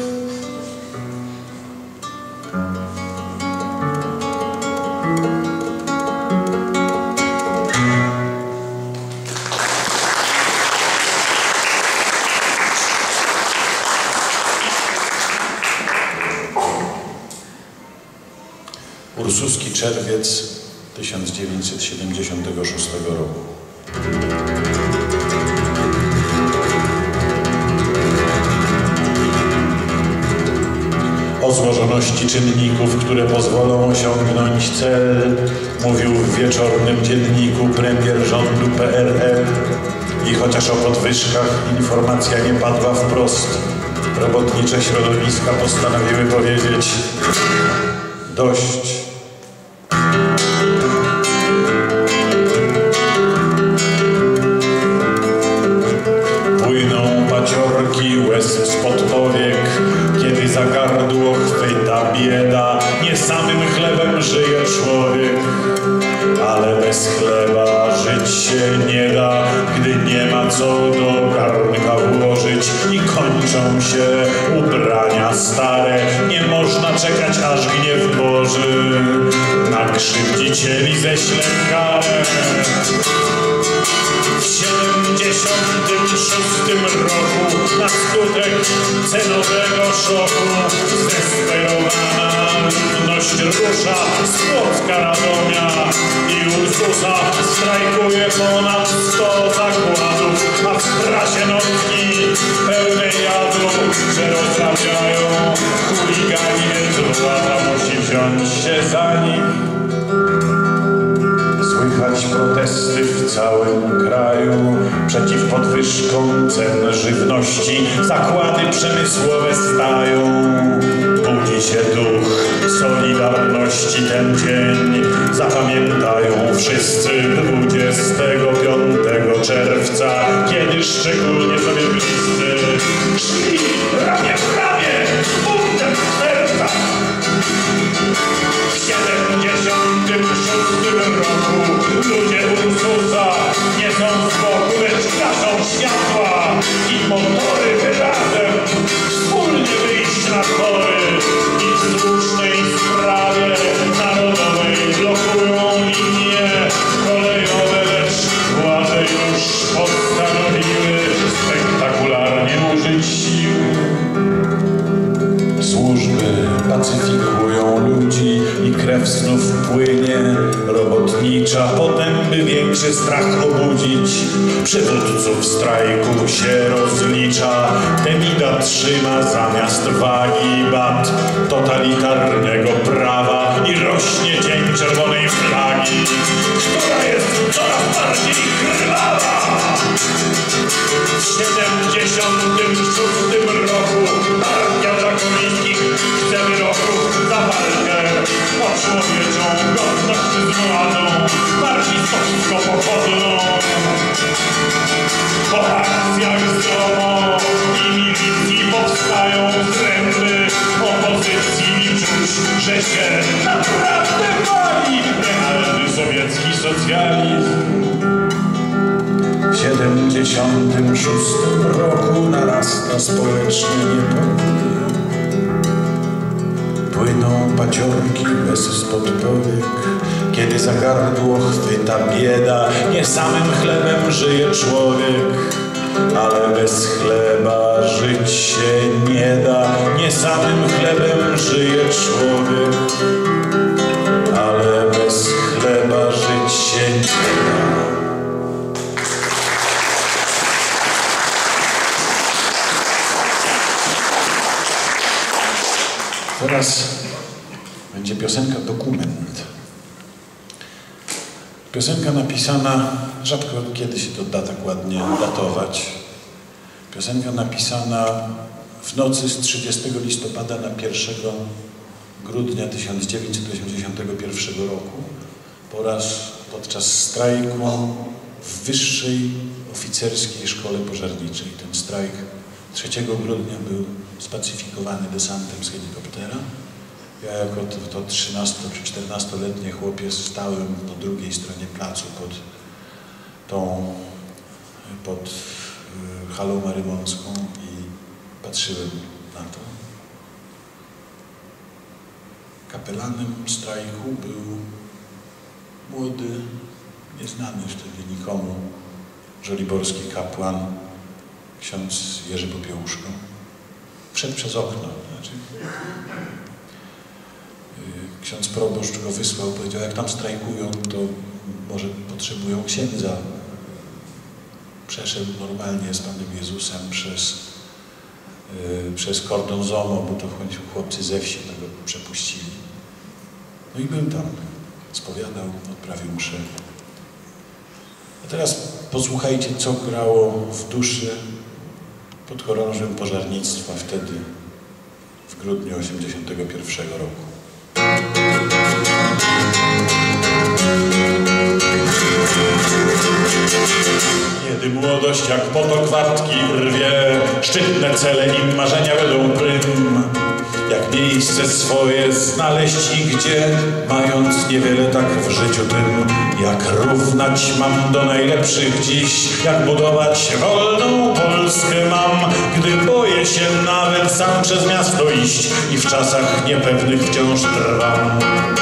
Ursuski czerwiec tysiąc dziewięćset siedemdziesiątego szóstego roku. O złożoności czynników, które pozwolą osiągnąć cel, mówił w wieczornym dzienniku premier rządu P R L. I chociaż o podwyżkach informacja nie padła wprost, robotnicze środowiska postanowiły powiedzieć: dość. Płyną paciorki łez spod powiek, kiedy za gardło chwyta bieda. Nie samym chlebem żyje człowiek, ale bez chleba żyć się nie da, gdy nie ma co do garnka włożyć i kończą się ubrania stare. Nie można czekać, aż gniew Boży na krzywdzicieli ześle karę. W siedemdziesiątym szóstym roku na skutek cenowego szoku zdesperowana ludność rusza z Płocka, Radomia i Ursusa strajkuje ponad sto zakładów, a w trasie nocki pełne jadu, że rozrabiają chuligani, więc władza musi wziąć się za nich. Słychać protesty w całym kraju przeciw podwyżkom cen żywności. Zakłady przemysłowe stają. Budzi się duch Solidarności ten dzień. Zapamiętają wszyscy dwudziestego piątego czerwca, kiedy szczególnie sobie bliscy szli ramię w ramię buntem serca. W siedemdziesiątym szóstym roku ludzie Ursusa nie są z boku, lecz gaszą światła i motory, by razem wspólnie wyjść na tory i w słusznej sprawie narodowej blokują linie kolejowe, lecz władze już postanowiły spektakularnie użyć siły. Służby pacyfikują ludzi i krew znów płynie robotnicza, potem by większy strach obudzić. Przywódców strajku się rozlicza, Temida trzyma zamiast wagi bat totalitarnego prawa i rośnie cień czerwonej flagi, która jest coraz bardziej krwawa. W siedemdziesiątym szóstym roku partia Żakowińskich chce wyroków za walkę o człowieczą godność z władzą marksistowsko-pochodną. Po akcjach z R O M i milicji powstają zręby opozycji i czuć, że się naprawdę wali realny sowiecki socjalizm. W siedemdziesiątym szóstym roku narasta społeczny niepokój. Płyną paciorki bez spod powiek, kiedy za gardło chwyta bieda. Nie samym chlebem żyje człowiek, ale bez chleba żyć się nie da. Nie samym chlebem żyje człowiek, ale bez chleba żyć się nie da. Teraz będzie piosenka dokument. Piosenka napisana, rzadko kiedy się to da tak ładnie datować. Piosenka napisana w nocy z trzydziestego listopada na pierwszego grudnia tysiąc dziewięćset osiemdziesiątego pierwszego roku po raz podczas strajku w Wyższej Oficerskiej Szkole Pożarniczej. Ten strajk trzeciego grudnia był spacyfikowany desantem z helikoptera Ja jako to, to trzynasto czy czternastoletnie chłopiec stałem po drugiej stronie placu pod tą, pod y, halą marymonską i patrzyłem na to. Kapelanem strajku był młody, nieznany wtedy nikomu, żoliborski kapłan, ksiądz Jerzy Popiełuszko. Wszedł przez okno, znaczy, ksiądz proboszcz go wysłał, powiedział, jak tam strajkują, to może potrzebują księdza. Przeszedł normalnie z Panem Jezusem przez, yy, przez kordon ZOMO, bo to w końcu chłopcy ze wsi tego przepuścili. No i był tam, spowiadał, odprawił mszę. A teraz posłuchajcie, co grało w duszy podchorążym pożarnictwa wtedy, w grudniu osiemdziesiątego pierwszego roku. Kiedy młodość jak potok wartki rwie, szczytne cele i marzenia będą prym. Jak miejsce swoje znaleźć i gdzie, mając niewiele tak w życiu tym. Jak równać mam do najlepszych dziś, jak budować wolną Polskę mam, gdy boję się nawet sam przez miasto iść i w czasach niepewnych wciąż trwam.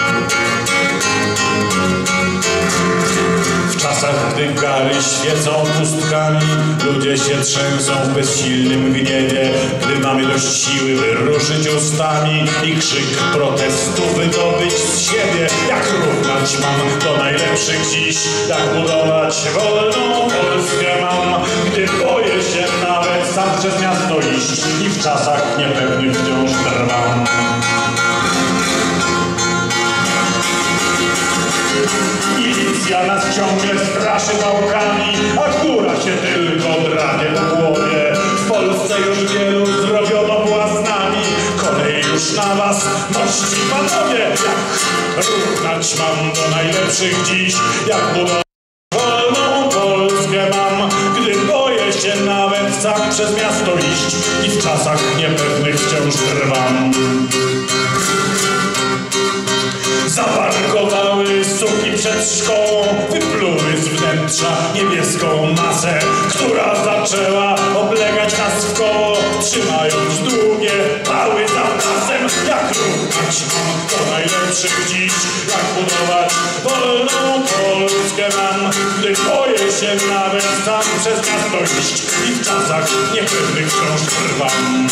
W czasach, gdy gary świecą pustkami, ludzie się trzęsą w bezsilnym gniewie, gdy mamy dość siły wyruszyć ustami i krzyk protestu wydobyć z siebie. Jak równać mam do najlepszych dziś, jak budować wolną Polskę mam, gdy boję się nawet sam przez miasto iść i w czasach niepewnych wciąż trwam. Milicja nas ciągle straszy pałkami, a góra się tylko drapie po głowie. W Polsce już wielu zrobiono własnami, kolej już na was, mości panowie. Jak równać mam do najlepszych dziś, jak budować wolną Polskę mam, gdy boję się nawet sam przez miasto iść i w czasach niepewnych wciąż trwam. Zaparkowały suki przed szkołą, wypluły z wnętrza niebieską masę, która zaczęła oblegać nas w koło, trzymając długie pały za pasem. Jak równać mam do najlepszych dziś, jak budować wolną Polskę mam, gdy boję się nawet sam przez miasto iść i w czasach niepewnych wciąż trwam.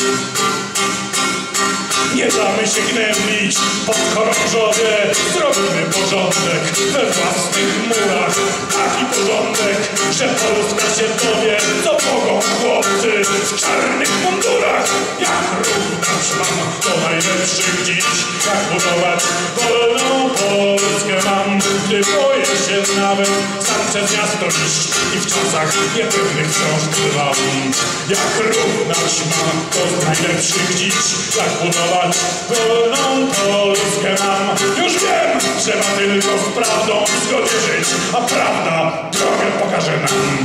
Nie damy się gnębić, podchorążowie, zrobimy porządek we własnych murach. Taki porządek, że Polska się dowie, co mogą chłopcy w czarnych mundurach. Jak równać mam do najlepszych dziś, jak budować wolną Polskę mam, gdy boję się nawet sam przez miasto iść i w czasach niepewnych wciąż trwam. Jak równać mam do najlepszych dziś, jak budować wolną Polskę mam. Już wiem, trzeba tylko z prawdą w zgodzie żyć, a prawda drogę pokaże nam.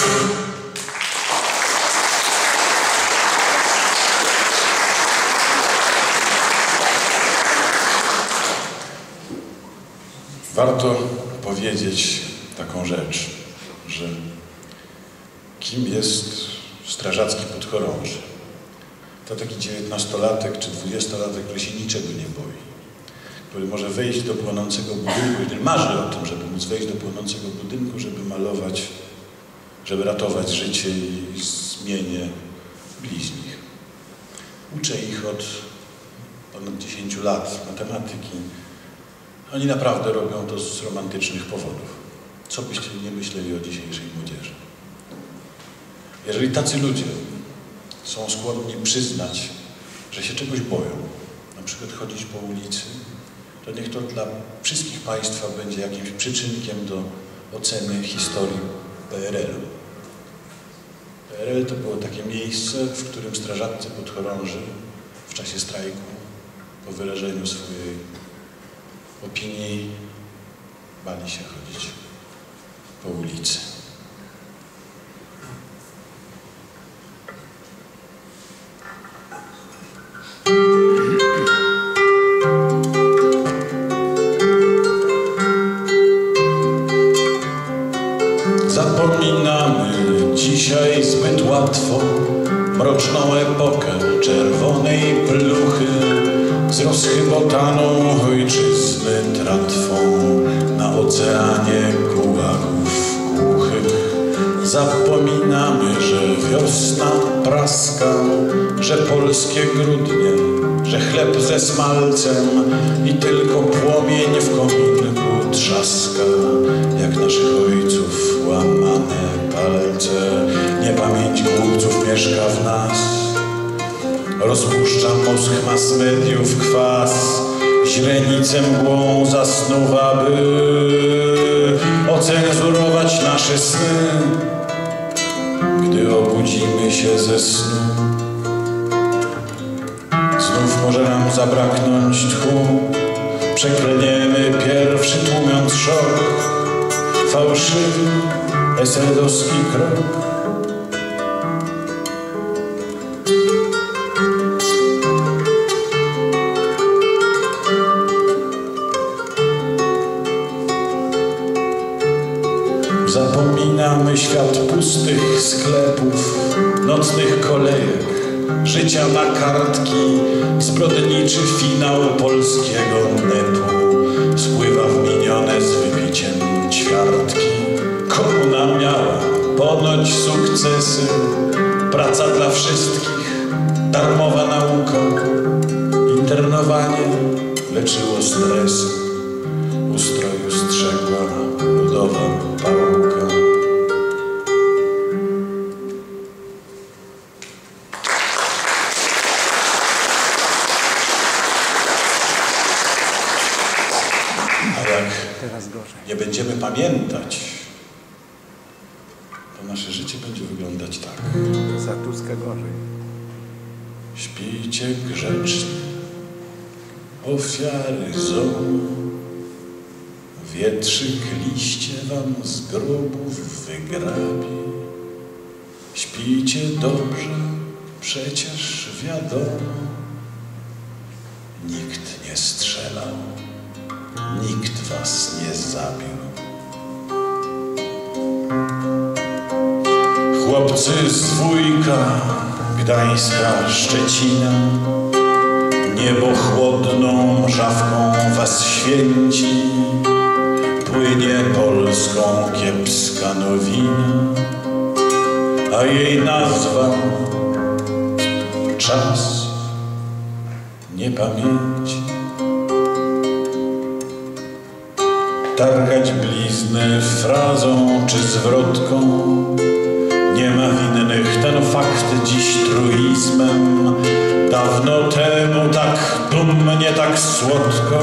Warto powiedzieć taką rzecz, że kim jest strażacki podchorąży? To taki dziewiętnastolatek czy dwudziestolatek, który się niczego nie boi, który może wejść do płonącego budynku, który marzy o tym, żeby móc wejść do płonącego budynku, żeby malować, żeby ratować życie i zmienię bliźnich. Uczę ich od ponad dziesięciu lat matematyki. Oni naprawdę robią to z romantycznych powodów. Co byście nie myśleli o dzisiejszej młodzieży? Jeżeli tacy ludzie są skłonni przyznać, że się czegoś boją, na przykład chodzić po ulicy, to niech to dla wszystkich Państwa będzie jakimś przyczynkiem do oceny historii P R L-u. P R L to było takie miejsce, w którym strażacy podchorąży w czasie strajku, po wyrażeniu swojej opinii, bali się chodzić po ulicy. Zapominamy dzisiaj zbyt łatwo mroczną epokę czerwonej pluchy z rozchybotaną ojczyzny tratwą na oceanie gułagów głuchych. Zapominamy, że wiosna praska, że polskie grudnie, że chleb ze smalcem i tylko płomień w kominku trzaska, jak naszych ojców łamane palce. Niepamięć głupców mieszka w nas, rozpuszcza mózg mass mediów kwas, źrenicę mgłą zasnuwa, by ocenzurować nasze sny. Gdy obudzimy się ze snu, znów może nam zabraknąć tchu. Przeklniemy pierwszy, tłumiąc szok, fałszywy esedowski krok. Zapominamy świat pustych sklepów, nocnych kolejek, życia na kartki, zbrodniczy finał polskiego nepu spływa w minione z wypiciem ćwiartki. Komuna miała ponoć sukcesy, praca dla wszystkich, darmowa nauka, internowanie leczyło stresy, ustroju strzegła ludowa pałka. A jak nie będziemy pamiętać, to nasze życie będzie wyglądać tak. Za Tuska gorzej. Śpijcie grzecznie, ofiary zołu, wietrzyk liście wam z grobów wygrabi. Śpijcie dobrze, przecież wiadomo, nikt nie strzelał, nikt was nie zabił. Chłopcy z Wujka, Gdańska, Szczecina, niebo chłodną mrzawką was święci. Płynie Polską kiepska nowina, a jej nazwa czas niepamięci. Targać blizny frazą czy zwrotką, nie ma winnych, ten fakt dziś truizmem. Dawno temu tak dumnie, tak słodko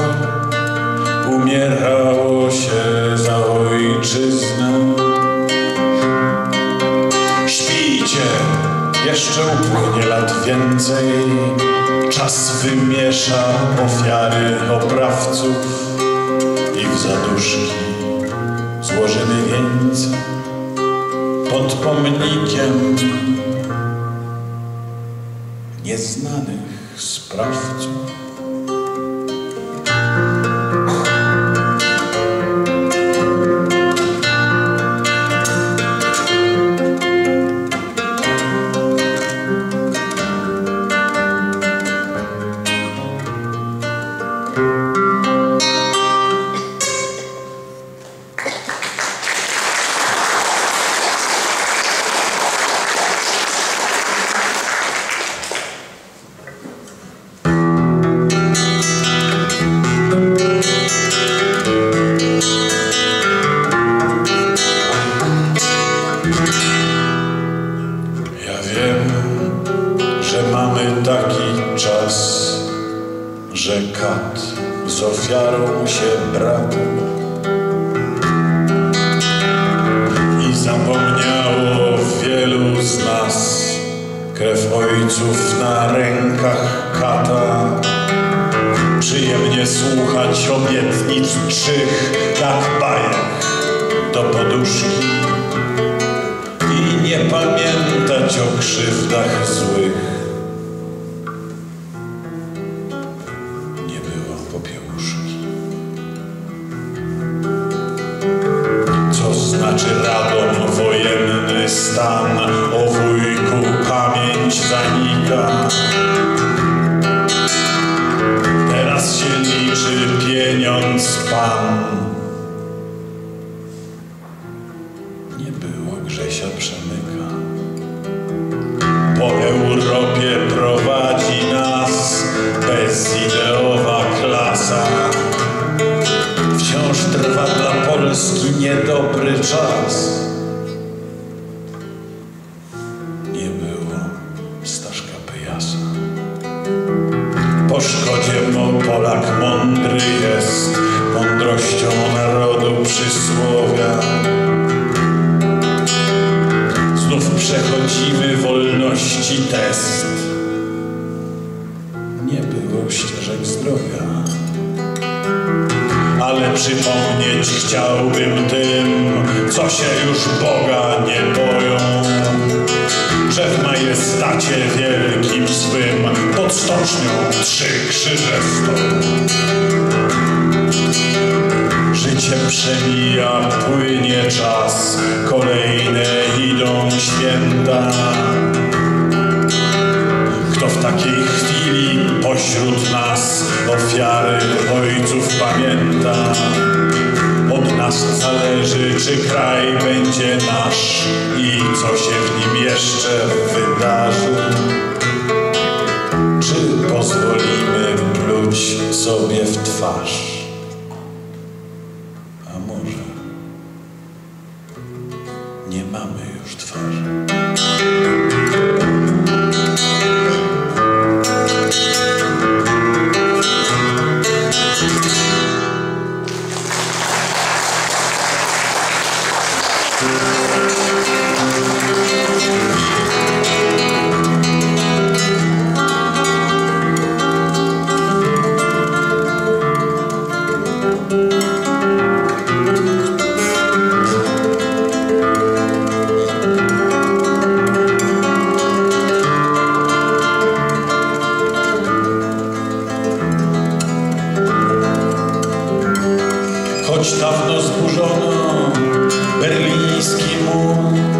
umierało się za ojczyznę. Śpijcie, jeszcze upłynie lat więcej, czas wymiesza ofiary oprawców i w zaduszki złożymy wieńce pod pomnikiem nieznanych sprawców. Że kat z ofiarą się brał i zapomniało wielu z nas krew ojców na rękach kata. Przyjemnie słuchać obietnic trzych jak bajek do poduszki i nie pamiętać o krzywdach złych. Popiełuszki. Co znaczy radość? dom, wojenny stan, o wujku pamięć zanika. Teraz się liczy pieniądz pan. Nie było Grzesia Przemyka. Po Europie prowadzi nas bezideowa klasa. Wciąż trwa dla Polski niedobry czas. Nie było Staszka Pyjasa. Po szkodzie mo Polak mądry jest, mądrością narodu przysłowia. Znów przechodzimy wolności test. Nie było ścieżek zdrowia. Ale przypomnieć chciałbym tym, co się już Boga nie boją, że w majestacie wielkim swym pod stocznią trzy krzyże stoją. Życie przemija, płynie czas, kolejne idą święta. Kto w takiej chwili pośród nas ofiary ojców pamięta? Od nas zależy, czy kraj będzie nasz i co się w nim jeszcze wydarzy. Czy pozwolimy pluć sobie w twarz? A może nie mamy już twarzy? Choć dawno zburzono berliński mur,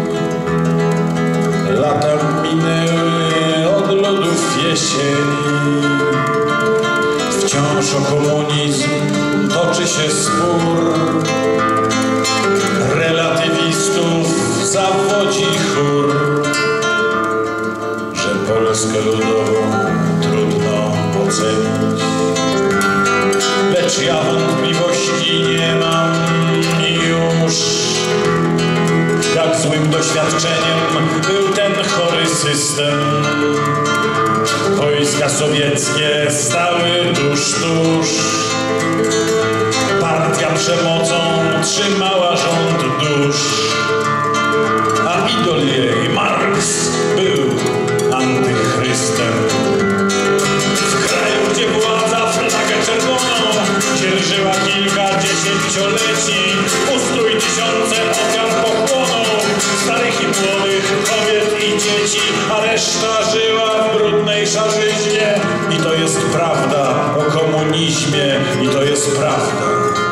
lata minęły od lodów jesieni. Wciąż o komunizm toczy się spór, relatywistów zawodzi chór, że Polskę ludową trudno ocenić. Lecz ja wątpliwości nie mam już, jak złym doświadczeniem był ten chory system. Wojska sowieckie stały tuż, tuż. Partia przemocą trzymała rząd dusz, a idol jej, Marks, był antychrystem. W kraju, gdzie władza flagę czerwoną dzierżyła kilka dziesięcioleci, ustrój tysiące ofiar pochłonął, starych i młodych, kobiet i dzieci, a reszta żyła w brudnej szarzyźnie. I to jest prawda o komunizmie, i to jest prawda.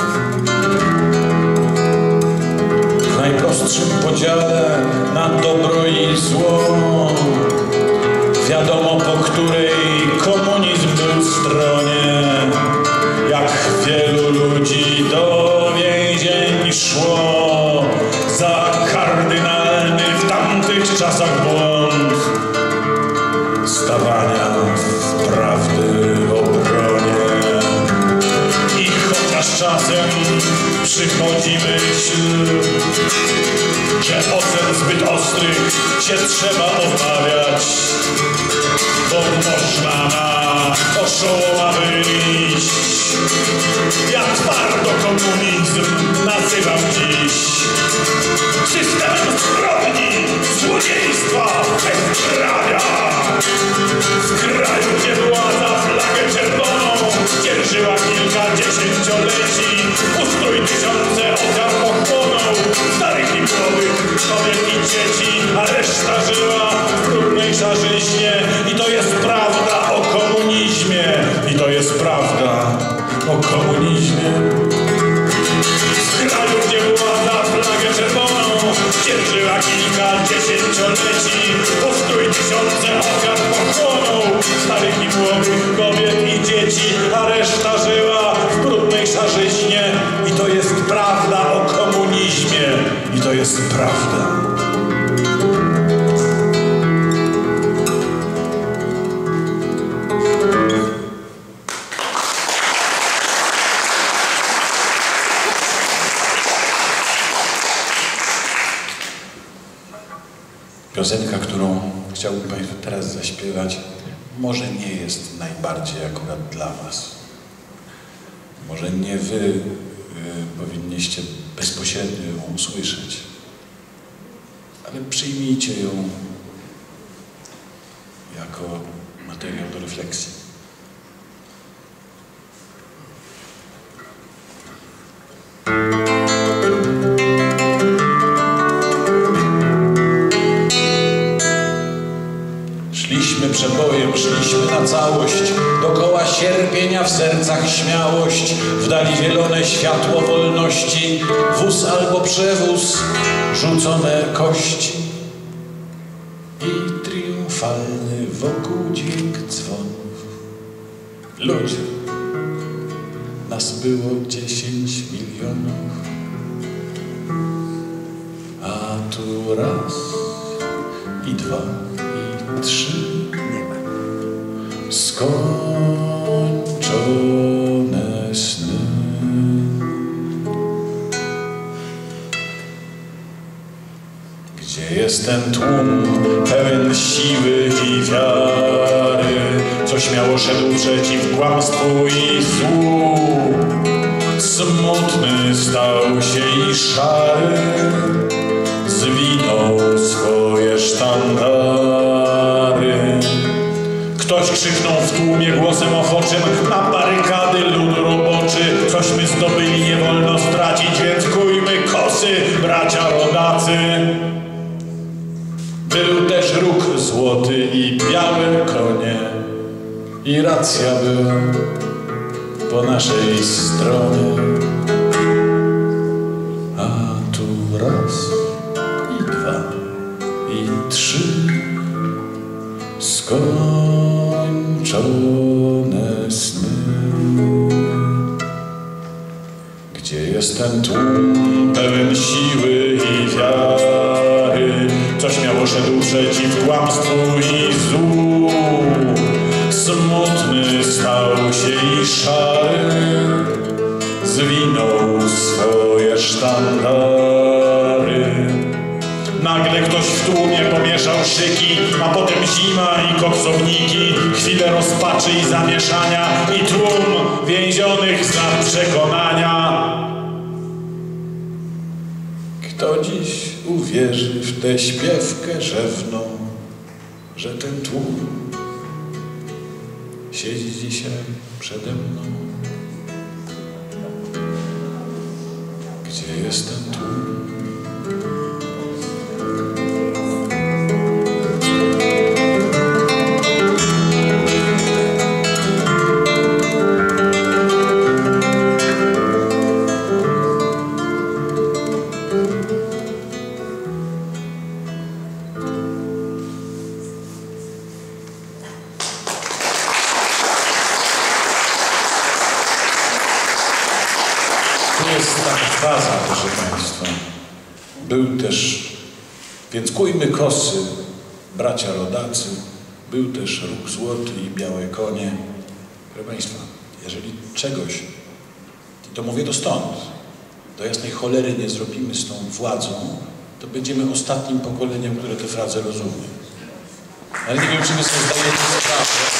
W najprostszym podziale na dobro i zło wiadomo, po której komunizm był stronie. Jak wielu ludzi do więzień szło za kardynalny w tamtych czasach błąd stawania w prawdy obronie. I chociaż czasem przychodzi myśl, że ocen zbyt ostrych się trzeba obawiać, bo można na oszołoma wyjść. Ja twardo komunizm nazywam dziś systemem zbrodni, złodziejstwa, bezprawia. W kraju, gdzie władza flagę czerwoną dzierżyła kilka dziesięcioleci, ustrój tysiące ofiar pochłonął, starych i młodych, kobiet i dzieci, a reszta żyła w brudnej szarzyźnie. I to jest prawda o komunizmie, i to jest prawda o komunizmie. W kraju, gdzie władza flagę czerwoną za kilka dziesięcioleci ustrój tysiące ofiar pochłonął starych i młodych kobiet i dzieci, a reszta żyła w brudnej szarzyźnie. I to jest prawda o komunizmie. I to jest prawda. Piosenka, którą chciałbym Państwu teraz zaśpiewać, może nie jest najbardziej akurat dla Was. Może nie Wy y, powinniście bezpośrednio ją usłyszeć, ale przyjmijcie ją jako materiał do refleksji. Szliśmy przebojem, szliśmy na całość, dokoła sierpienia w sercach śmiałość, w dali zielone światło wolności, wóz albo przewóz, rzucone kości i triumfalny wokół dźwięk dzwonów. Ludzie, nas było dziesięć milionów, a tu raz i dwa i trzy skończone sny. Gdzie jest ten tłum pełen siły i wiary, co śmiało szedł przeciw kłamstwu i złu? Smutny stał się i szary, zwinął swoje sztandary. Ktoś krzyknął w tłumie głosem ochoczym: na barykady lud roboczy, cośmy zdobyli, nie wolno stracić, więc kujmy kosy, bracia rodacy. Był też róg złoty i białe konie, i racja była po naszej stronie. A tu raz i dwa i trzy skończone sny. Gdzie jest ten tłum pełen siły i wiary, co śmiało szedł przeciw kłamstwu i złu? Smutny stał się i szary, zwinął swoje sztandary. Nagle ktoś w tłumie pomieszał szyki, a potem zima i koksowniki, chwilę rozpaczy i zamieszania, i tłum więzionych z przekonania. Kto dziś uwierzy w tę śpiewkę rzewną, że ten tłum siedzi dzisiaj przede mną? Gdzie jest ten tłum? Fraza, proszę Państwa. Był też, więc kujmy kosy, bracia rodacy, był też róg złoty i białe konie. Proszę Państwa, jeżeli czegoś, i to mówię to stąd, do jasnej cholery nie zrobimy z tą władzą, to będziemy ostatnim pokoleniem, które tę frazę rozumie. Ale nie wiem, czy Wy sobie zdajecie sprawę.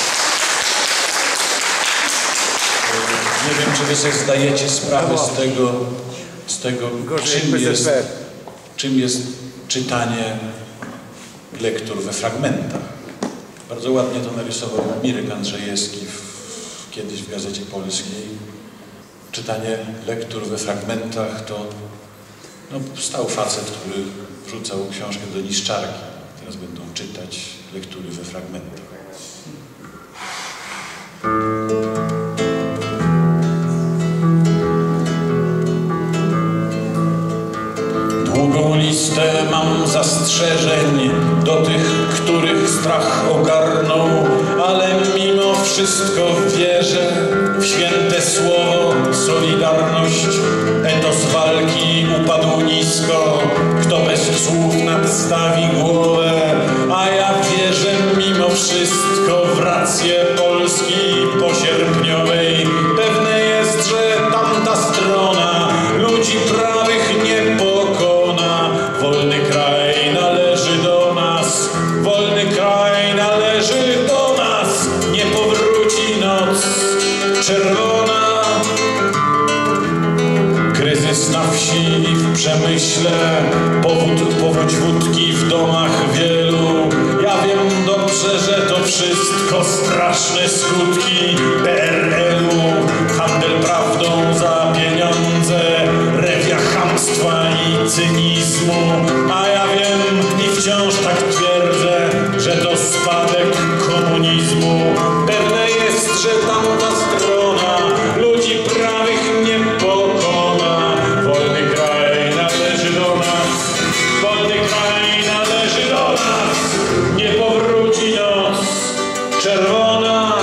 Nie wiem, czy Wy sobie zdajecie sprawę z tego, z tego czym, jest, czym jest czytanie lektur we fragmentach. Bardzo ładnie to narysował Mirek Andrzejewski w, kiedyś w Gazecie Polskiej. Czytanie lektur we fragmentach to no, stał facet, który wrzucał książkę do niszczarki. Teraz będą czytać lektury we fragmentach. Długą listę Wiele mam zastrzeżeń do tych, których strach ogarnął, ale mimo wszystko wierzę w święte słowo Solidarność. Etos walki upadł nisko, kto bez słów nadstawi głowę, a ja wierzę mimo wszystko w rację Polski posierpniowej. Pewne jest, że tamta strona ludzi prawych nie pokona. Wolny kraj należy do nas, wolny kraj należy do nas. Nie powróci noc czerwona. Kryzys na wsi i w przemyśle, powód, powódź wódki w domach wielu. Ja wiem dobrze, że to wszystko straszne skutki P R L-u. Handel prawdą za pieniądze, rewia chamstwa i cynizmu. A ja wiem i wciąż tak twierdzę, że to spadek komunizmu. Pewne jest, że tamta strona ludzi prawych nie pokona. Wolny kraj należy do nas, wolny kraj należy do nas. Nie powróci noc czerwona.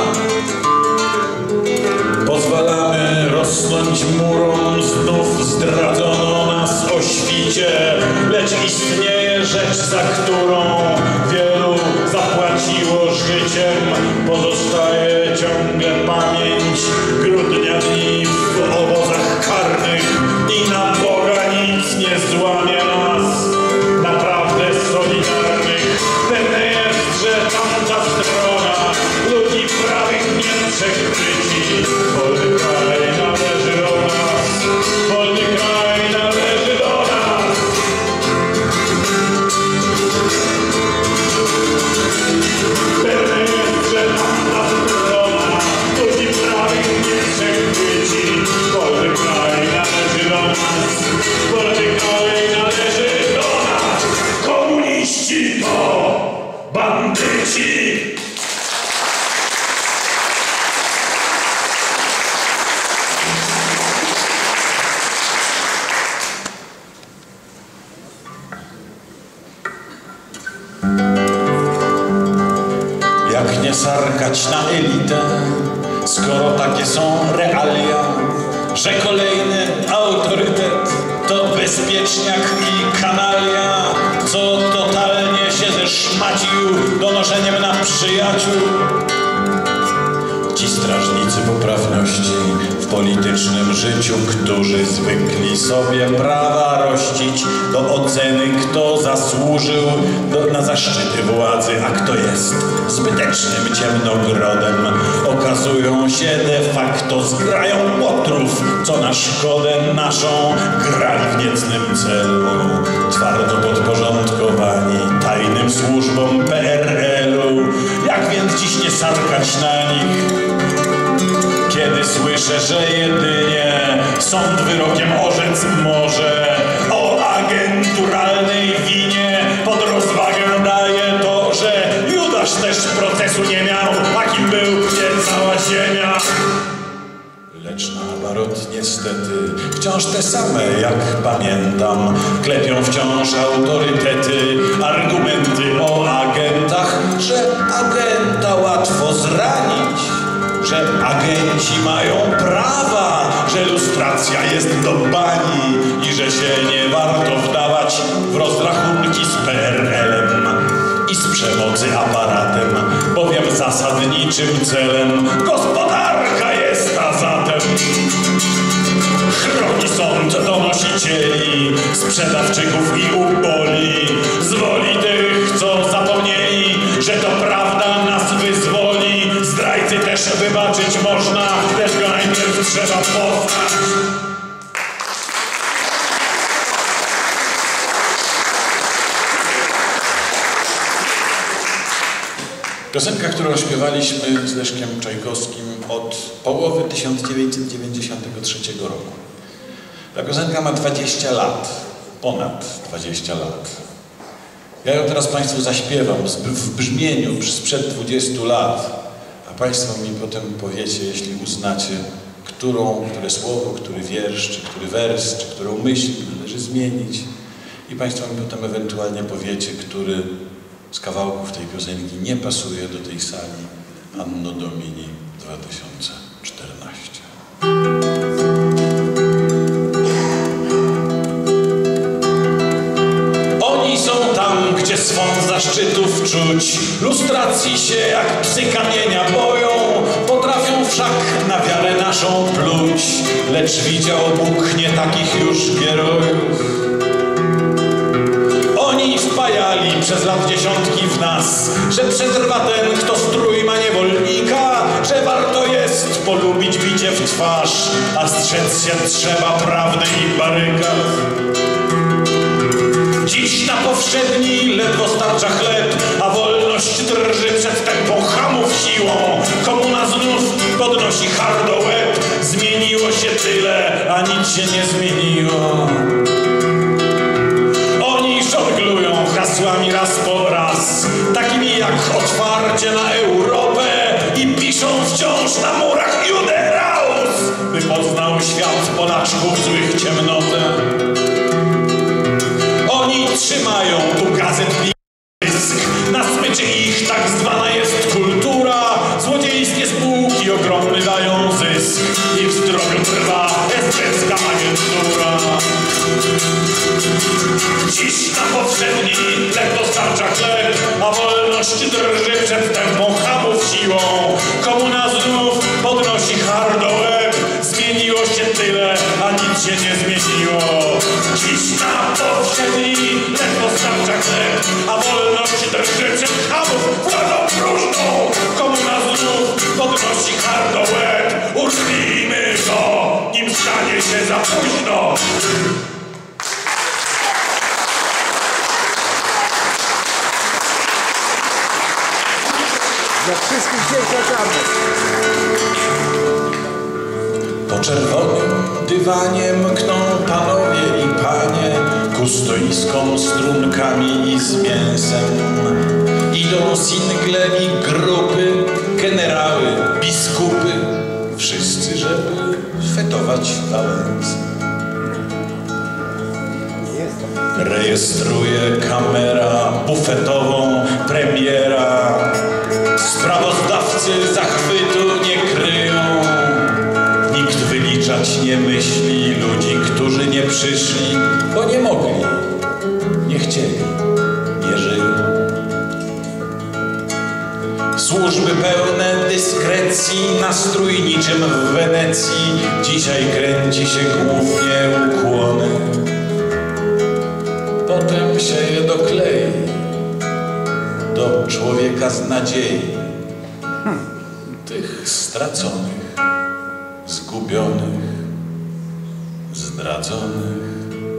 Pozwalamy rosnąć murom, znów zdradzono nas o świcie, lecz istnieje rzecz, za którą wielu zapłaciło życiem. Pozostaje ciągle pamięć grudnia dni w obozach karnych i na Boga nic nie złamie nas, naprawdę solidarnych. Pewne jest, że tamta strona ludzi prawych nie przechwyci. Wolny kraj należy do nas, wolny kraj należy do nas. Pewne jest, że tamta strona ludzi prawych nie przechwyci. Wolny kraj należy do nas, wolny kraj należy do nas. Komuniści to bandyci! Jak nie sarkać na elitę, skoro takie są realia, że kolejny autorytet to bezpieczniak i kanalia, co totalnie się zeszmacił donoszeniem na przyjaciół. Ci strażnicy poprawności w politycznym życiu, którzy zwykli sobie prawa rościć do oceny, kto zasłużył do, na zaszczyty władzy, a kto jest zbytecznym ciemnogrodem, okazują się de facto zgrają łotrów, co na szkodę naszą grali w niecnym celu, twardo podporządkowani tajnym służbom P R L-u. Jak więc dziś nie sarkać na nich, kiedy słyszę, że jedynie sąd wyrokiem orzec może o agenturalnej winie. Pod rozwagę daje to, że Judasz też procesu nie miał, takim był nie cała ziemia. Lecz na barot niestety wciąż te same, jak pamiętam, klepią wciąż autorytety, argumenty o agentach, że agenta łatwo zranić, że agenci mają prawa, że lustracja jest do bani i że się nie warto wdawać w rozrachunki z P R L-em i z przemocy aparatem, bowiem zasadniczym celem gospodarka jest, a zatem chroni sąd donosicieli, sprzedawczyków i uboli, z woli tych, co zapomnieli, że to prawda nas wyzwoli. Zdrajcy też wybaczyć można, lecz go najpierw trzeba poznać. Piosenka, którą śpiewaliśmy z Leszkiem Czajkowskim od połowy tysiąc dziewięćset dziewięćdziesiątego trzeciego roku. Ta piosenka ma dwadzieścia lat, ponad dwadzieścia lat. Ja ją teraz Państwu zaśpiewam w brzmieniu sprzed dwudziestu lat, a Państwo mi potem powiecie, jeśli uznacie, którą, które słowo, który wiersz, czy który wers, czy którą myśl należy zmienić. i Państwo mi potem ewentualnie powiecie, który z kawałków tej piosenki nie pasuje do tej sali Anno Domini dwa tysiące czternaście. Oni są tam, gdzie swą zaszczytów czuć, lustracji się jak psy kamienia boją, potrafią wszak na wiarę naszą pluć, lecz widział Bóg nie takich już herojów. Oni wpajali przez lat dziesiątki w nas, że przetrwa ten, kto strój ma niewolnika, że warto jest polubić bicie w twarz, a strzec się trzeba prawdy i barykad. Dziś na powszedni ledwo starcza chleb, a wolność drży przed tępą hamów siłą. Komuna znów podnosi hardo łeb, zmieniło się tyle, a nic się nie zmieniło. Oni żonglują hasłami raz po raz, takimi jak otwarcie na Europę, i piszą wciąż na murach Juderaus, by poznał świat Polaczków złych ciemnotę. Oni trzymają tu gazet pisk, na smyczy ich tak zwana jest kultura, złodziejskie spółki ogromny dają zysk i w zdrowiu trwa esbecka agentura. Dziś na powszedni ledwo starcza chleb, a wolność drży przed tępą hamów siłą. Komuna znów podnosi hardo łeb, zmieniło się tyle, a nic się nie zmieniło. Dziś na powszedni ledwo starcza chleb, a wolność drży przed hamów władzą próżną. Komuna znów podnosi hardo łeb, urwijmy go, nim stanie się za późno. Dla wszystkich dzieciaków. Po czerwonym dywanie mkną panowie i panie ku stoiskom z trunkami i z mięsem. Idą single i grupy, generały, biskupy, wszyscy, żeby fetować Wałęsę. Rejestruje kamera bufetową premiera. Sprawozdawcy zachwytu nie kryją. Nikt wyliczać nie myśli ludzi, którzy nie przyszli, bo nie mogli, nie chcieli, nie żyją. Służby pełne dyskrecji, nastrój niczym w Wenecji. Dzisiaj kręci się głównie ukłony, potem się je doklei do człowieka z nadziei, tych straconych, zgubionych, zdradzonych.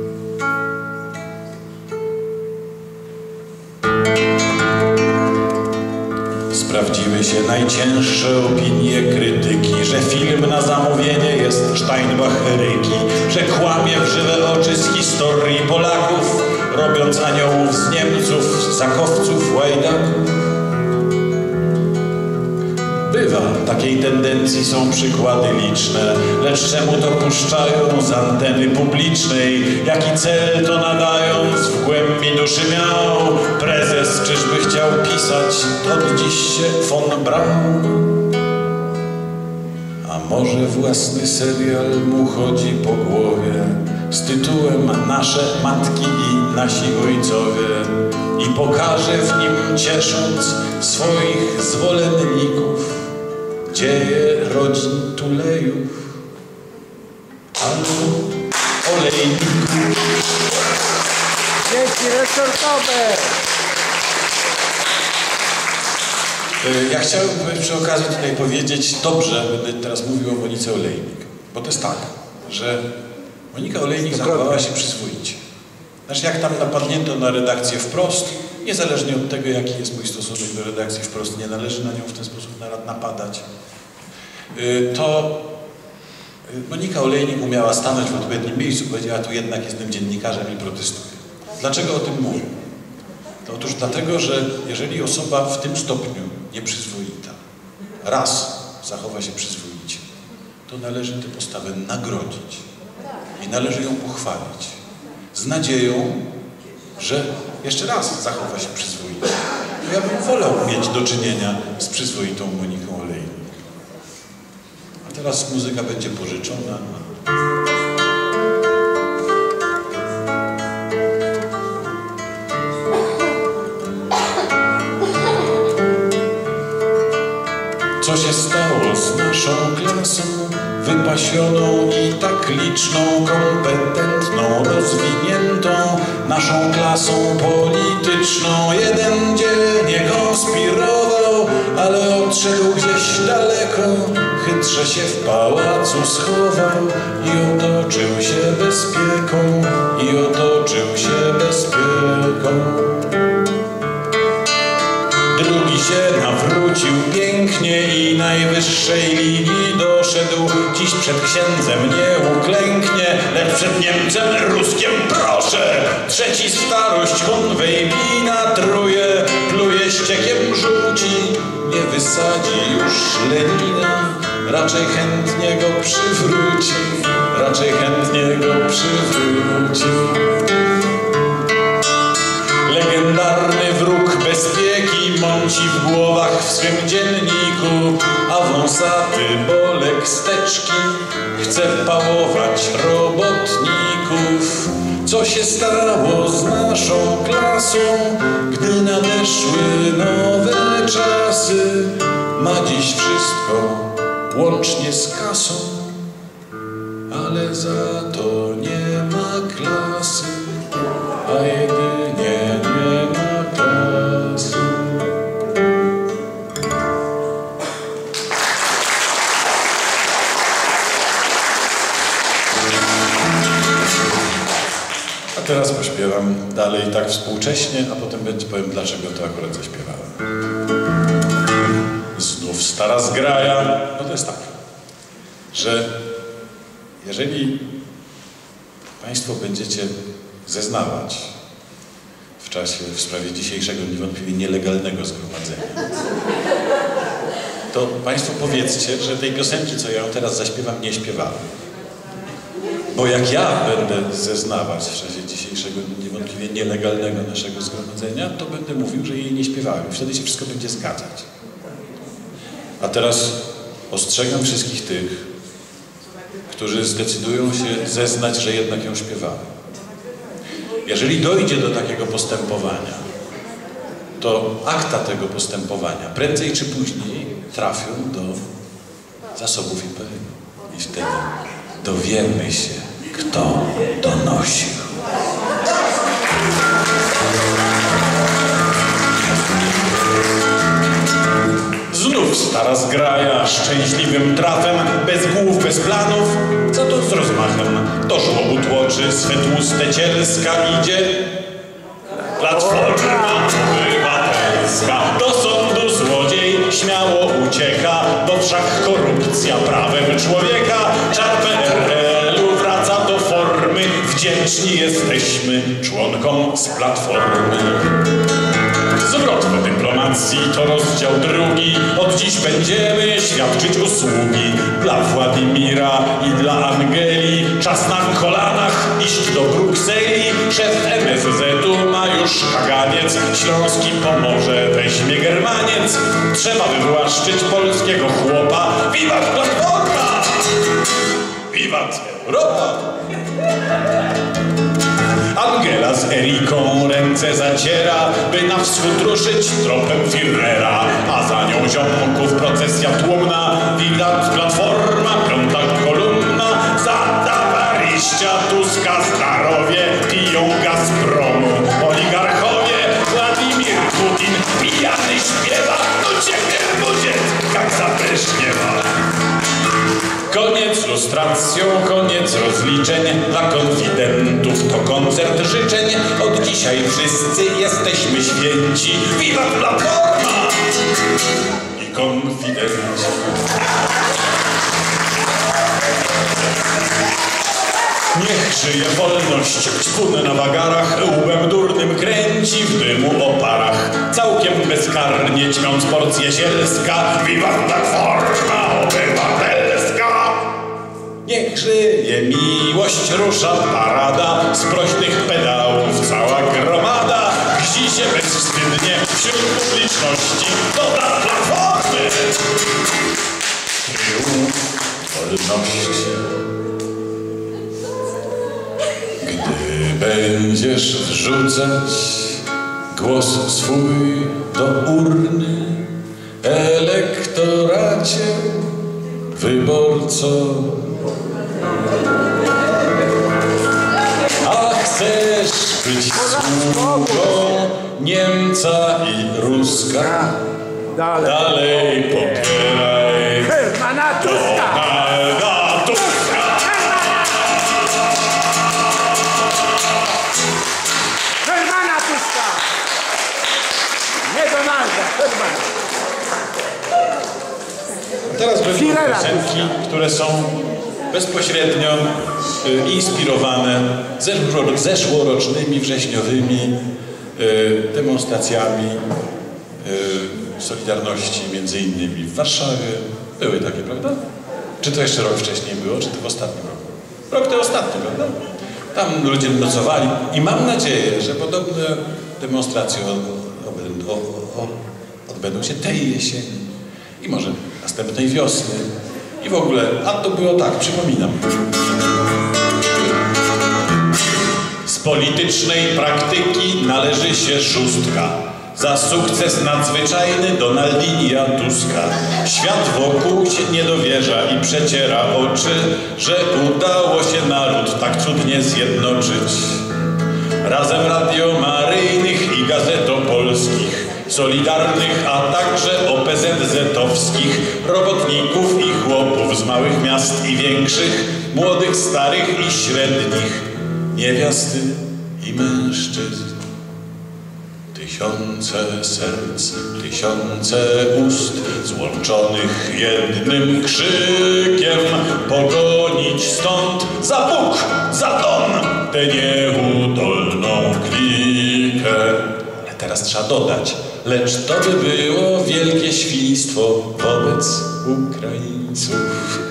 Sprawdziły się najcięższe opinie krytyki, że film na zamówienie jest Steinbach-Eryki, że kłamie w żywe oczy z historii Polaków, robiąc aniołów z Niemców, zakowców, łajdaków. Bywa, takiej tendencji są przykłady liczne, lecz czemu to puszczają z anteny publicznej? Jaki cel to nadając w głębi duszy miał? Prezes czyżby chciał pisać od dziś się von Braun? A może własny serial mu chodzi po głowie z tytułem Nasze matki i nasi ojcowie i pokaże w nim, ciesząc swoich zwolenników, dzieje rodzin Tulejów albo olejników. Dzieci resortowe. Ja chciałem przy okazji tutaj powiedzieć, dobrze, będę teraz mówił o Monice Olejnik, bo to jest tak, że Monika Olejnik zachowała się przyzwoicie. Znaczy, jak tam napadnięto na redakcję Wprost, niezależnie od tego, jaki jest mój stosunek do redakcji Wprost, nie należy na nią w ten sposób napadać, to Monika Olejnik umiała stanąć w odpowiednim miejscu, powiedziała, tu jednak jestem dziennikarzem i protestuję. Dlaczego o tym mówię? To otóż dlatego, że jeżeli osoba w tym stopniu nieprzyzwoita raz zachowa się przyzwoicie, to należy tę postawę nagrodzić i należy ją pochwalić z nadzieją, że jeszcze raz zachowa się przyzwoicie. To ja bym wolał mieć do czynienia z przyzwoitą Moniką Olejnik. A teraz muzyka będzie pożyczona. Co się stało z naszą klasą, wypasioną i tak liczną, kompetentną, rozwiniętą, naszą klasą polityczną? Jeden dzień nie konspirował, ale odszedł gdzieś daleko, chytrze się w pałacu schował i otoczył się bezpieką, i otoczył się bezpieką. Drugi się nawrócił pięknie i najwyższej ligi doszedł. Dziś przed księdzem nie uklęknie, lecz przed Niemcem ruskiem proszę. Trzeci starość konwej wina truje, pluje ściekiem rzuci, nie wysadzi już Lenina. Raczej chętnie go przywróci, raczej chętnie go przywróci. Legendarny wróg bezpieki mąci w głowach w swym dzienniku, a wąsaty Bolek Steczki chce pałować robotników. Co się stało z naszą klasą, gdy nadeszły nowe czasy? Ma dziś wszystko, łącznie z kasą, ale za to nie ma klasy, a jedynie nie ma kasy. A teraz pośpiewam dalej tak współcześnie, a potem powiem, dlaczego to akurat zaśpiewałem. Znów stara zgraja. No to jest tak, że jeżeli Państwo będziecie zeznawać w czasie, w sprawie dzisiejszego niewątpliwie nielegalnego zgromadzenia, to Państwo powiedzcie, że tej piosenki, co ja teraz zaśpiewam, nie śpiewałem. Bo jak ja będę zeznawać w czasie dzisiejszego niewątpliwie nielegalnego naszego zgromadzenia, to będę mówił, że jej nie śpiewałem. Wtedy się wszystko będzie zgadzać. A teraz ostrzegam wszystkich tych, którzy zdecydują się zeznać, że jednak ją śpiewałem. Jeżeli dojdzie do takiego postępowania, to akta tego postępowania prędzej czy później trafią do zasobów I P N. I wtedy dowiemy się, kto donosił. Znów stara zgraja, szczęśliwym trafem, bez głów, bez planów, co to z rozmachem? To żłobut łoczy, swe tłuste cielska idzie. Platforma Obywatelska do sądu złodziej śmiało ucieka, bo wszak korupcja prawem człowieka. Czar P R L-u wraca do formy, wdzięczni jesteśmy członkom z Platformy. Zwrot w dyplomacji to rozdział drugi. Od dziś będziemy świadczyć usługi dla Władimira i dla Angeli. Czas na kolanach iść do Brukseli. Szef M S Z-u ma już kaganiec. Śląski pomoże, weźmie Germaniec. Trzeba wywłaszczyć polskiego chłopa. Wiwat Platforma! Wiwat Europa! Angela z Eriką ręce zaciera, by na wschód ruszyć tropem Führera, a za nią ziomków procesja tłumna. Widać Platforma, piąta kolumna, za Dawaryścia, Tuska, Starowie piją Gazpromu. Oligarchowie, Władimir Putin, pijany śpiewa, do ciebie budziec, jak zapryszniewa. Koniec lustracją, koniec rozliczeń, dla konfidentów to koncert życzeń. Od dzisiaj wszyscy jesteśmy święci. Wiwat Platforma i konfidenci. Niech żyje wolność, ćpun na wagarach, łbem durnym kręci w dymu oparach. Całkiem bezkarnie ćmiąc porcję zielska. Wiwat Platforma Obywatelska. Niech żyje miłość, rusza parada, z prośnych pedałów cała gromada. Gzi się bezwstydnie wśród publiczności, to dla Platformy triumf wolności. Gdy będziesz wrzucać głos swój do urny, elektoracie, wyborco, a chcesz być sługą Niemca i Ruska, Dalej. dalej popieraj Hermana Tuska! Donalda Tuska. Hermana Tuska! Nie Donalda, Hermana. Teraz będą Firera piosenki, które są bezpośrednio y, inspirowane zeszło- zeszłorocznymi, wrześniowymi y, demonstracjami y, Solidarności, między innymi w Warszawie. Były takie, prawda? Czy to jeszcze rok wcześniej było, czy to w ostatnim roku? Rok to ostatni, prawda? Tam ludzie nocowali i mam nadzieję, że podobne demonstracje od- od- od- od- odbędą się tej jesieni i może następnej wiosny. I w ogóle, a to było tak, przypominam. Z politycznej praktyki należy się szóstka. Za sukces nadzwyczajny Donaldinia Tuska. Świat wokół się nie dowierza i przeciera oczy, że udało się naród tak cudnie zjednoczyć. Razem radio maryjnych i gazetopolskich, solidarnych, a także O P Z Z-owskich, robotników i chłopów z małych miast i większych, młodych, starych i średnich, niewiasty i mężczyzn. Tysiące serc, tysiące ust, złączonych jednym krzykiem, pogonić stąd za Bóg, za dom, tę nieudolną klikę. Ale teraz trzeba dodać, lecz to by było wielkie świństwo wobec Ukraińców.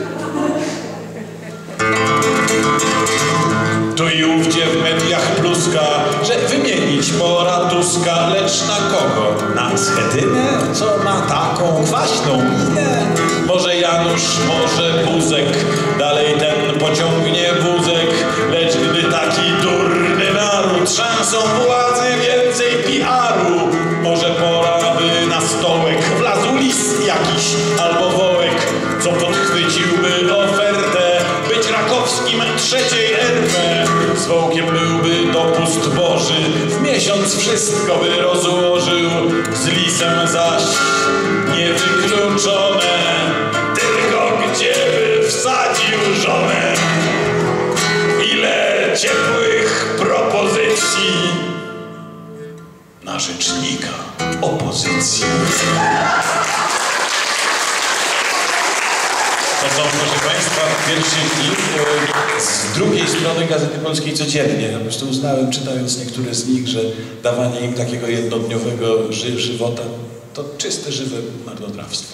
Tu i ówdzie w mediach pluska, że wymienić pora Tuska, lecz na kogo? Na Schetynę, co ma taką kwaśną minę? Może Janusz, może Buzek, dalej ten pociągnie wózek, lecz gdy taki durny naród szansą władzy więcej P R u, może pora by na stołek wlazł list jakiś albo wołek, co podchwyciłby ofertę być Rakowskim trzeciej R P. Z wołkiem byłby dopust Boży, w miesiąc wszystko by rozłożył, z lisem zaś niewykluczone, tylko gdzie by wsadził żonę. Ile ciepłych propozycji na rzecznika opozycji. To są, proszę Państwa, wierszyki z drugiej strony Gazety Polskiej codziennie. Po prostu uznałem, czytając niektóre z nich, że dawanie im takiego jednodniowego ży żywota to czyste, żywe marnotrawstwo.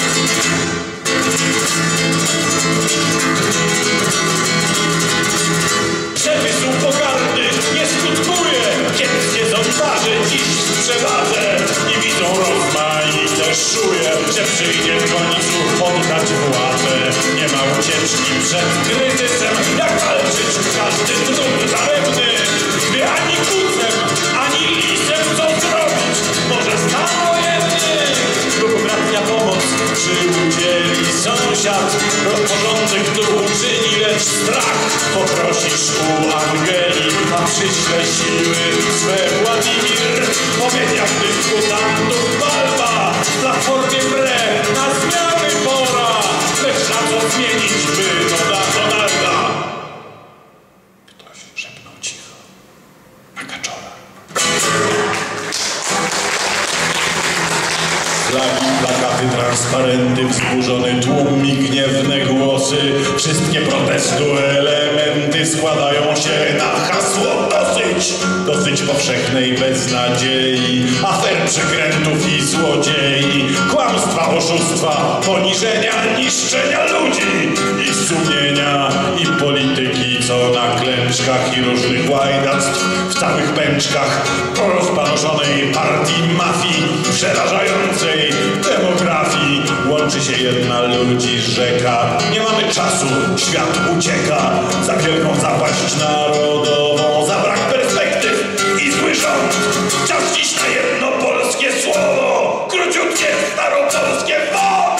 Przemysł pogardy nie skutkuje, kiepskie sondaże dziś w przewadze nie widzą rozmaite szuje, że przyjdzie w końcu oddać władzę. Nie ma ucieczki przed kryzysem, jak walczyć każdy trud daremny, gdy ani kucem, ani lisem co zrobić może stan wojenny lub bratnia pomoc czy udzieli sąsiad, porządek tu uczyni, lecz strach poprosisz u Angeli, a przyśle siły swe Władimir. Po mediach dyskutantów walba, Platformie wre, na zmiany pora, lecz na co zmienić by to dla Donalda? Ktoś szepnął cicho na kaczora. Flagi, plakaty plakaty, transparenty, wzburzony tłum i gniewne głosy. Wszystkie protestu elementy składają się na hasło dosyć, dosyć powszechnej beznadziei, afer, przekrętów i złodziei, kłamstwa, oszustwa, poniżenia, niszczenia ludzi i sumienia i polityki, co na klęczkach i różnych łajdactw w całych pęczkach rozpanoszonej partii mafii, przerażającej demografii łączy się jedna ludzi rzeka. Nie mamy czasu, świat ucieka za wielką zapaść narodową, za brak perspektyw i zły rząd. Czas dziś na jedno polskie słowo, króciutkie staropolskie wo!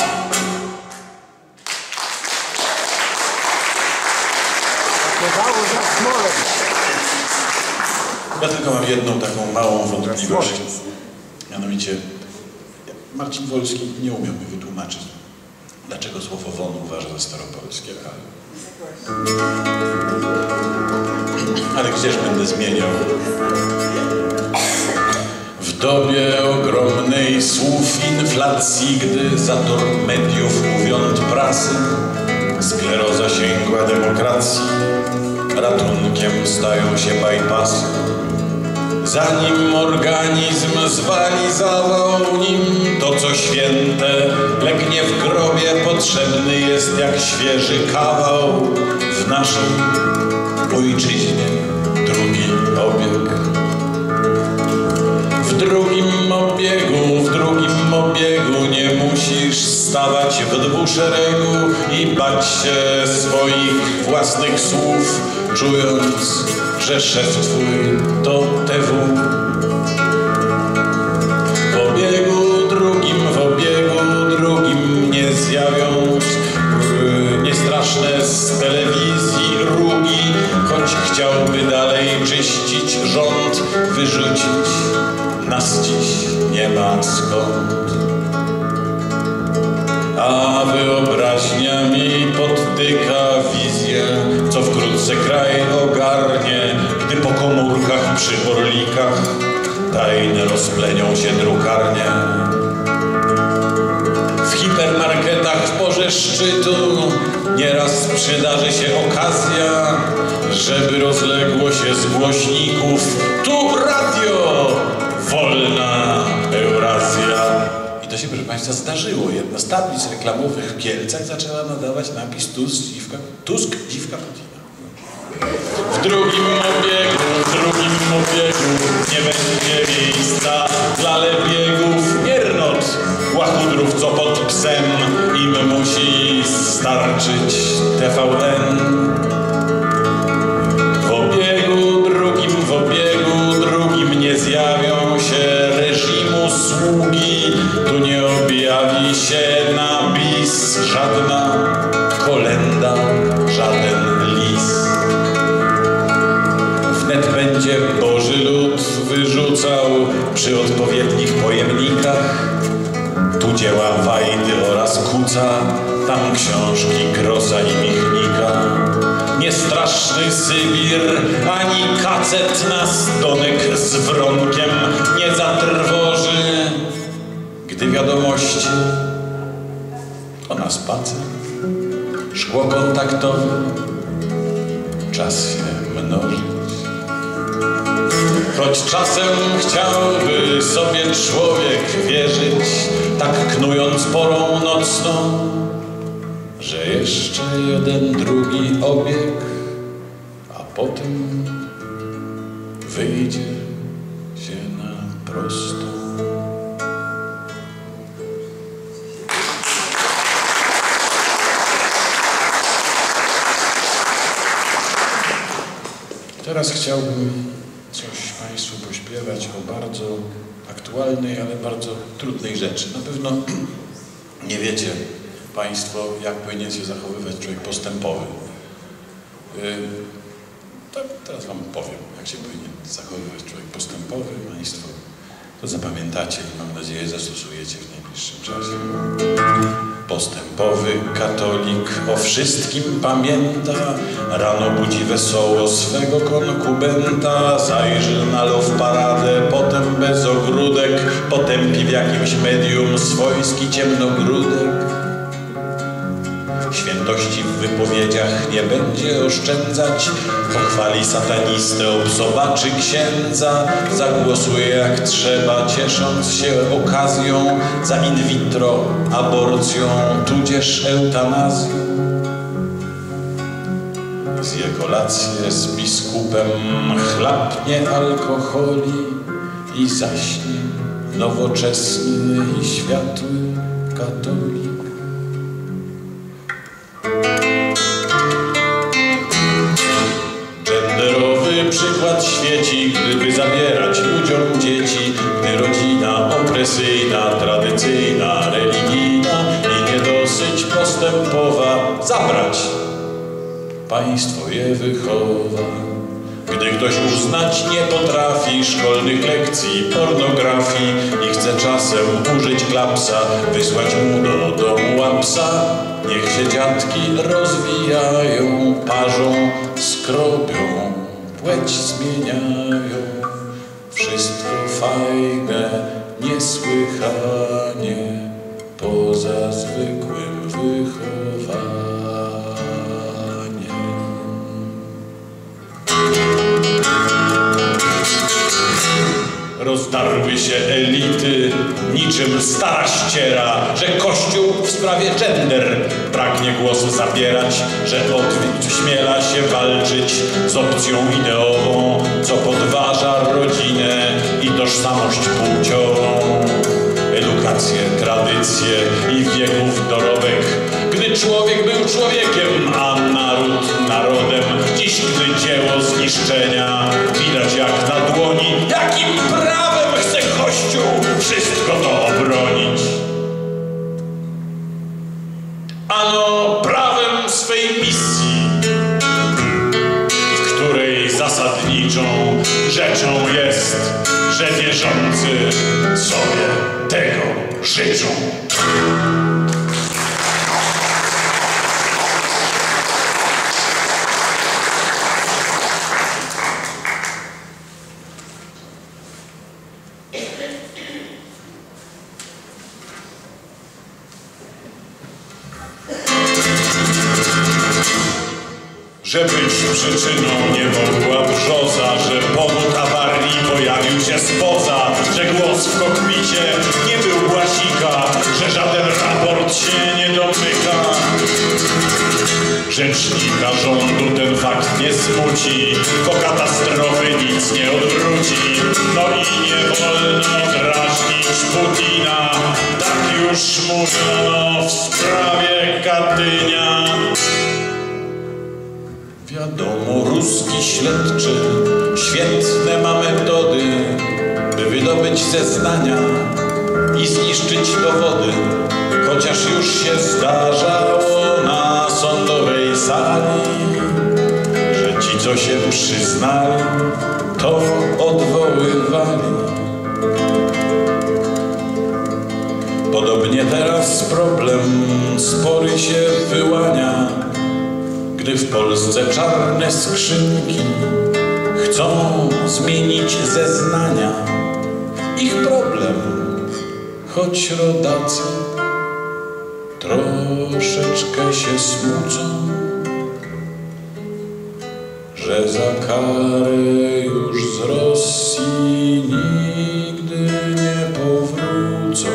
Zachowało za Smolem. Ja tylko mam jedną taką małą wątpliwość. Mianowicie Marcin Wolski nie umiał mi wytłumaczyć, dlaczego słowo won uważa za staropolskie, ale... ale gdzież będę zmieniał? W dobie ogromnej słów inflacji, gdy zator mediów mówiąc prasy, skleroza sięgła demokracji, ratunkiem stają się bypassy. Zanim organizm zwali zawał, nim to co święte legnie w grobie, potrzebny jest jak świeży kawał. W naszej ojczyźnie drugi obieg. W drugim obiegu, w drugim obiegu nie musisz stawać w dwuszeregu i bać się swoich własnych słów, czując, że szef twój to T W. W obiegu drugim, w obiegu drugim nie zjawią niestraszne z telewizji rugi, choć chciałby dalej czyścić rząd, wyrzucić nas dziś nie ma skąd. A wyobraźnia mi podtyka wizję, co wkrótce kraj ogarnie, gdy po komórkach przy orlikach tajne rozplenią się drukarnie. W hipermarketach w porze szczytu nieraz przydarzy się okazja, żeby rozległo się z głośników: tu radio, wolna Eurazja. I to się, proszę Państwa, zdarzyło. Jedna z tablic reklamowych w Kielcach zaczęła nadawać napis Tusk, dziwka, Tusk, dziwka Putina. W drugim obiegu, w drugim obiegu nie będzie miejsca dla lebiegów, miernot, łachudrów, co pod psem im musi starczyć T V N. W obiegu drugim, w obiegu drugim nie zjawią się reżimu sługi, tu nie objawi się na bis żadna kolenda, żaden lis. Wnet będzie Boży lud wyrzucał przy odpowiednich pojemnikach, tu dzieła Wajdy oraz Kuca, tam książki Groza i Michnika. Nie straszny Sybir, ani kacet nas Donek z Wronkiem nie zatrwoży, gdy wiadomości o nas spacer, szkło kontaktowe, czas się mnożyć. Choć czasem chciałby sobie człowiek wierzyć, tak knując porą nocną, że jeszcze jeden, drugi obieg, a potem wyjdzie się na prostą. Teraz chciałbym coś Państwu pośpiewać o bardzo aktualnej, ale bardzo trudnej rzeczy. Na pewno nie wiecie Państwo, jak powinien się zachowywać człowiek postępowy. Yy, to teraz Wam powiem, jak się powinien zachowywać człowiek postępowy. Państwo to zapamiętacie i mam nadzieję zastosujecie w najbliższym czasie. Postępowy katolik o wszystkim pamięta, rano budzi wesoło swego konkubenta, zajrzy na love paradę, potem bez ogródek, potępi w jakimś jakiś medium swojski ciemnogródek. Świętości w wypowiedziach nie będzie oszczędzać, pochwali satanistę, zobaczy księdza, zagłosuje jak trzeba, ciesząc się okazją za in vitro aborcją, tudzież eutanazją. Zje kolację z biskupem, chlapnie alkoholi i zaśnie nowoczesny i światły katolik. Genderowy przykład świeci, gdyby zabierać ludziom dzieci, gdy rodzina opresyjna, tradycyjna, religijna i nie dosyć postępowa zabrać. Państwo je wychowa. Gdy ktoś uznać nie potrafi szkolnych lekcji pornografii i chce czasem użyć klapsa, wysłać mu do domu łapsa, niech się dziadki rozwijają, parzą, skrobią, płeć zmieniają. Wszystko fajne, niesłychanie, poza zwykłym wychowaniem. Rozdarły się elity niczym stara ściera, że Kościół w sprawie gender pragnie głosu zabierać, że ośmiela się walczyć z opcją ideową, co podważa rodzinę i tożsamość płciową. Edukację, tradycję i wieków dorobek, gdy człowiek był człowiekiem, a naród narodem. Dziś, gdy dzieło zniszczenia widać jak na dłoni, jakim prawem chce Kościół wszystko to obronić? Ano prawem swej misji, w której zasadniczą rzeczą jest, że wierzący sobie tego życzą. Że być przyczyną nie mogła brzoza, że powód awarii pojawił się spoza, że głos w kokpicie nie był głasika, że żaden raport się nie domyka. Rzecznika rządu ten fakt nie smuci, bo katastrofy nic nie odwróci. No i nie wolno drażnić Putina, tak już mówiono w sprawie Katynia. Wiadomo, ruski śledczy świetne ma metody, by wydobyć zeznania i zniszczyć dowody. Chociaż już się zdarzało na sądowej sali, że ci, co się przyznali, to odwoływali. Podobnie teraz problem spory się wyłania, gdy w Polsce czarne skrzynki chcą zmienić zeznania. Ich problem, choć rodacy troszeczkę się smucą, że za karę już z Rosji nigdy nie powrócą.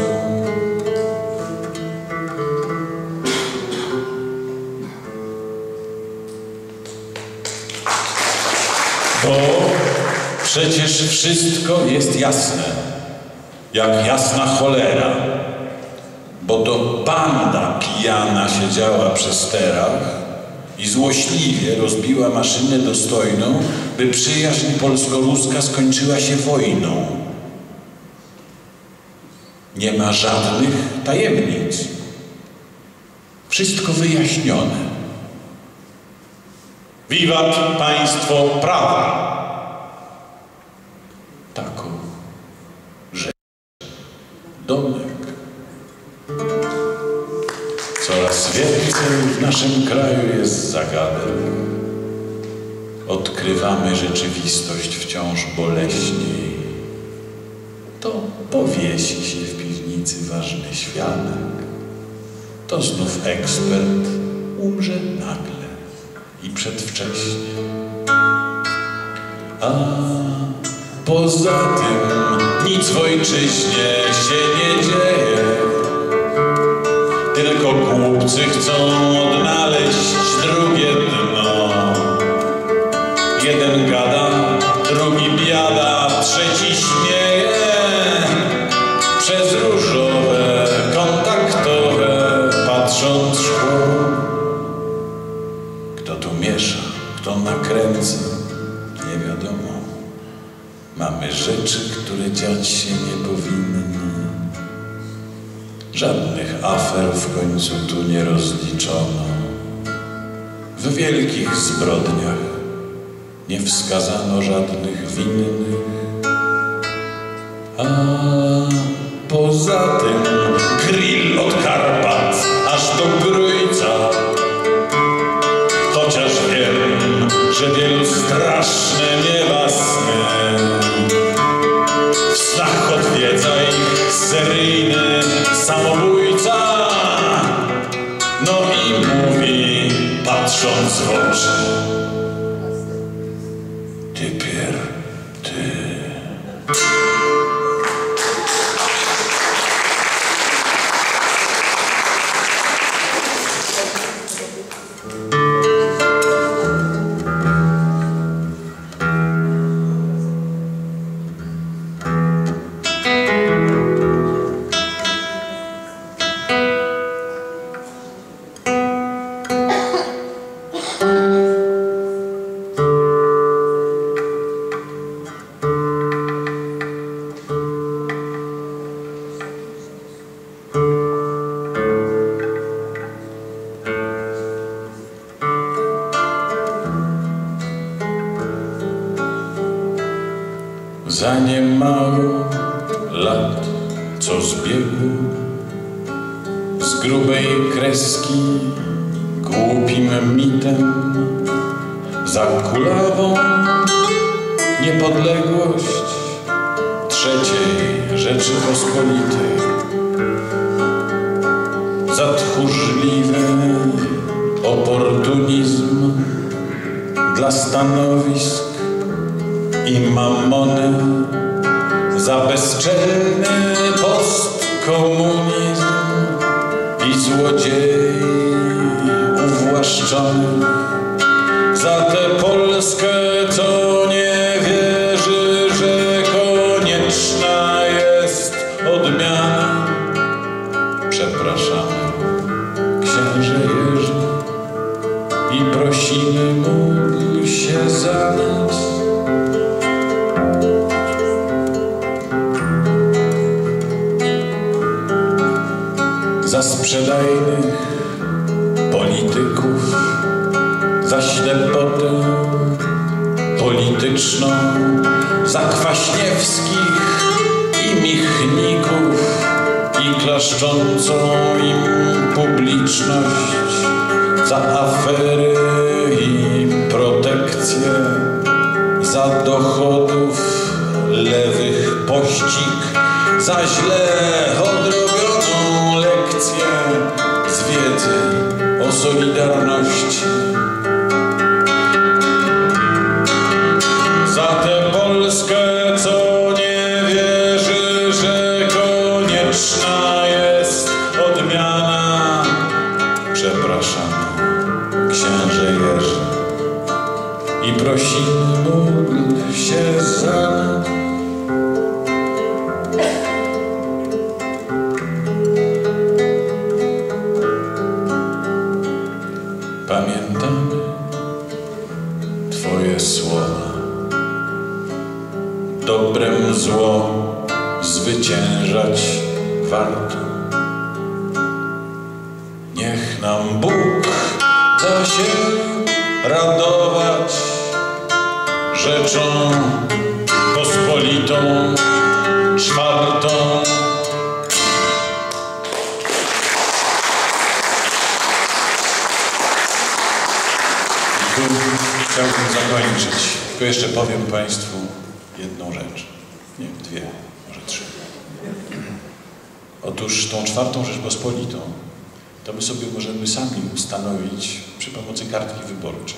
Bo przecież wszystko jest jasne, jak jasna cholera, bo to banda pijana siedziała przy sterach i złośliwie rozbiła maszynę dostojną, by przyjaźń polsko-ruska skończyła się wojną. Nie ma żadnych tajemnic. Wszystko wyjaśnione. Wiwat państwo prawa. Taką rzecz. Domek. Coraz więcej w naszym kraju jest zagadek. Odkrywamy rzeczywistość wciąż boleśniej. to powiesi się w piwnicy ważny świadek, to znów ekspert umrze nagle i przedwcześnie. A poza tym nic w ojczyźnie się nie dzieje, tylko głupcy chcą odnaleźć drugie dno. Jeden gada, drugi biada, trzeci śmieje przez różowe, kontaktowe, patrząc w szkło. Kto tu miesza, kto nakręca, nie wiadomo. Mamy rzeczy, które dziać się nie powinny. Żadnych afer w końcu tu nie rozliczono. W wielkich zbrodniach nie wskazano żadnych winnych. A poza tym grill od Karpat aż do Grójca. Chociaż wiem, że wielu straszne miewa sny. W snach odwiedza ich seryjny samobójca. No i mówi, patrząc w oczy: ty pier, ty. Za niemało lat, co zbiegł z grubej kreski głupim mitem za kulawą niepodległość trzeciej Rzeczypospolitej, za tchórzliwy oportunizm dla stanowisk i mamony, za bezczelny postkomunizm i złodziei uwłaszczonych, za tę Polskę, co nie wierzy, że konieczna jest odmiana. Przepraszamy, księże Jerzy, i prosimy, módl się za nas. Za sprzedajnych polityków, za ślepotę polityczną, za Kwaśniewskich i Michników i klaszczącą im publiczność, za afery i protekcje, za dochodów lewych pościg, za źle odrobioną lekcję z wiedzy o solidarności. Za tę Polskę, co nie wierzy, że konieczna jest odmiana. Przepraszamy, księże Jerzy, i prosimy, módl się za nas. Pamiętamy Twoje słowa. Dobrem zło zwyciężać warto. Niech nam Bóg da się radować rzeczą pospolitą czwartą. Tu chciałbym zakończyć, tylko jeszcze powiem Państwu jedną rzecz, nie, dwie, może trzy. Otóż tą czwartą Rzeczpospolitą to my sobie możemy sami ustanowić przy pomocy kartki wyborczej.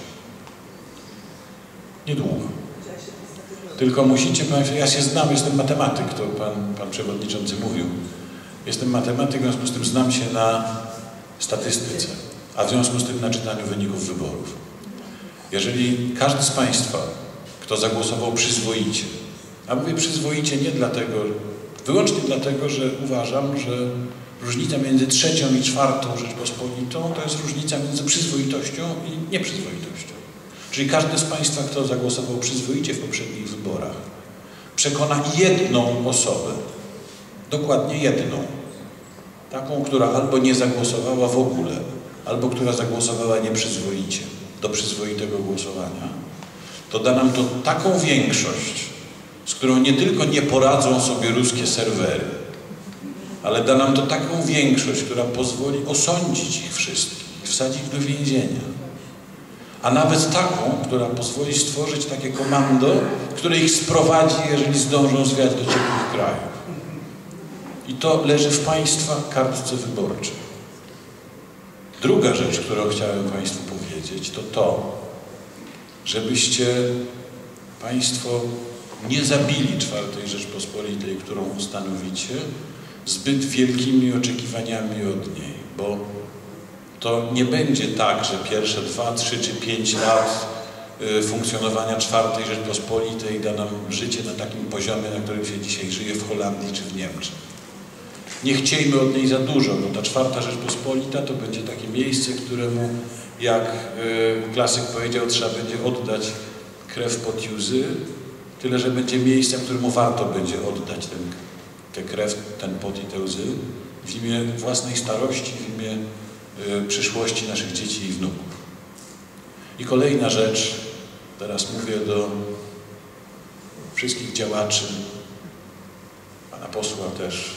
Niedługo. Tylko musicie Państwo, ja się znam, jestem matematyk, to pan, pan przewodniczący mówił. Jestem matematyk, w związku z tym znam się na statystyce, a w związku z tym na czytaniu wyników wyborów. Jeżeli każdy z Państwa, kto zagłosował przyzwoicie, a mówię przyzwoicie nie dlatego, wyłącznie dlatego, że uważam, że różnica między trzecią i czwartą Rzeczpospolitą to jest różnica między przyzwoitością i nieprzyzwoitością. Czyli każdy z Państwa, kto zagłosował przyzwoicie w poprzednich wyborach, przekona jedną osobę, dokładnie jedną, taką, która albo nie zagłosowała w ogóle, albo która zagłosowała nieprzyzwoicie, do przyzwoitego głosowania, to da nam to taką większość, z którą nie tylko nie poradzą sobie ruskie serwery, ale da nam to taką większość, która pozwoli osądzić ich wszystkich, wsadzić do więzienia. A nawet taką, która pozwoli stworzyć takie komando, które ich sprowadzi, jeżeli zdążą zwiać do ciepłych krajów. I to leży w Państwa kartce wyborczej. Druga rzecz, którą chciałem Państwu powiedzieć, to to, żebyście Państwo nie zabili czwartej Rzeczpospolitej, którą ustanowicie, zbyt wielkimi oczekiwaniami od niej, bo to nie będzie tak, że pierwsze dwa, trzy czy pięć lat y, funkcjonowania czwartej Rzeczpospolitej da nam życie na takim poziomie, na którym się dzisiaj żyje w Holandii czy w Niemczech. Nie chciejmy od niej za dużo, bo ta czwarta Rzeczpospolita to będzie takie miejsce, któremu, jak y, klasyk powiedział, trzeba będzie oddać krew pod łzy, tyle, że będzie miejscem, któremu warto będzie oddać ten, tę krew, ten pot i te łzy w imię własnej starości, w imię y, przyszłości naszych dzieci i wnuków. I kolejna rzecz, teraz mówię do wszystkich działaczy, pana posła też,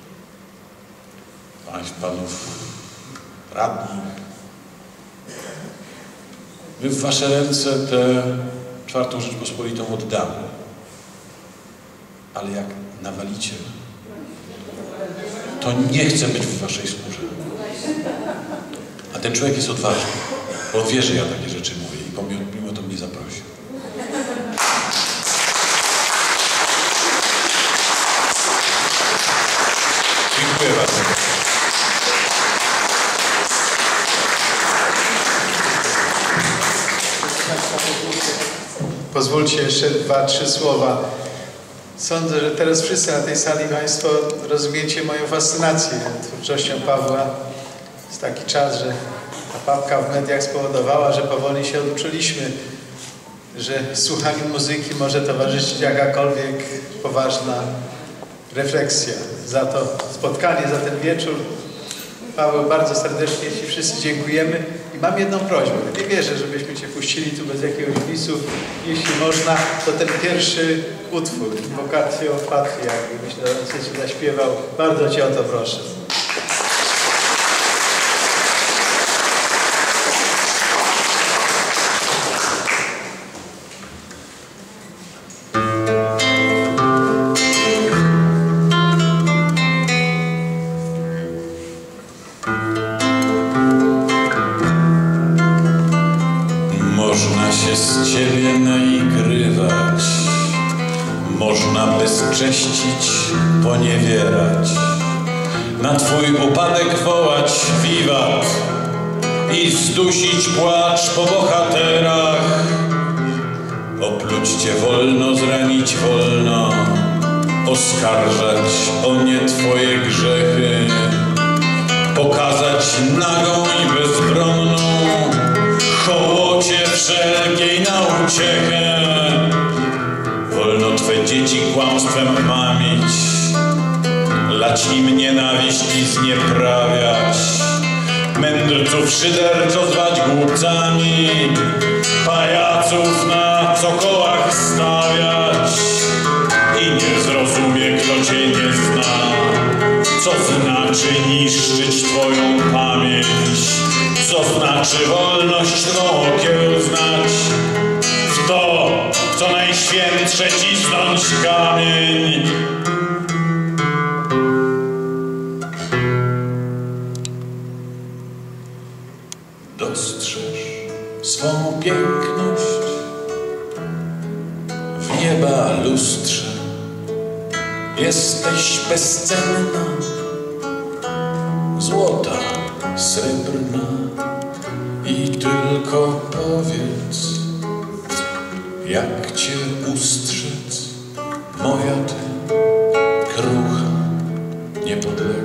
panów radnych. My w wasze ręce tę czwartą Rzeczpospolitą oddamy. Ale jak nawalicie, to nie chcę być w waszej skórze. A ten człowiek jest odważny, bo on wie, że ja takie rzeczy mówię i pomimo, mimo to mnie zaprosił. Dziękuję bardzo. Pozwólcie jeszcze dwa, trzy słowa. Sądzę, że teraz wszyscy na tej sali Państwo rozumiecie moją fascynację twórczością Pawła. Jest taki czas, że ta papka w mediach spowodowała, że powoli się oduczyliśmy, że słuchaniu muzyki może towarzyszyć jakakolwiek poważna refleksja. Za to spotkanie, za ten wieczór, Paweł, bardzo serdecznie Ci wszyscy dziękujemy. I mam jedną prośbę. Nie wierzę, żebyśmy Cię puścili tu bez jakiegoś wisu. Jeśli można, to ten pierwszy utwór, Invocatio Patria, jakbyś na zaśpiewał. Bardzo Cię o to proszę. Można się z ciebie naigrywać, można bezcześcić, poniewierać, na twój upadek wołać wiwat i zdusić płacz po bohaterach. Opluć cię wolno, zranić wolno, oskarżać o nie twoje grzechy, pokazać nagą i bezbronną hołocie wszelkiej na uciechę. Wolno twe dzieci kłamstwem mamić, lać im nienawiść i znieprawiać, mędrców szyderczo zwać głupcami, pajaców na cokołach stawiać. I nie zrozumie, kto cię nie zna, co znaczy niszczyć twoją pamięć, co znaczy wolność twą okiełznać, w to, co najświętsze cisnąć kamień. jesteś bezcenna, złota, srebrna, i tylko powiedz, jak cię ustrzec, moja ty, krucha, niepodległa.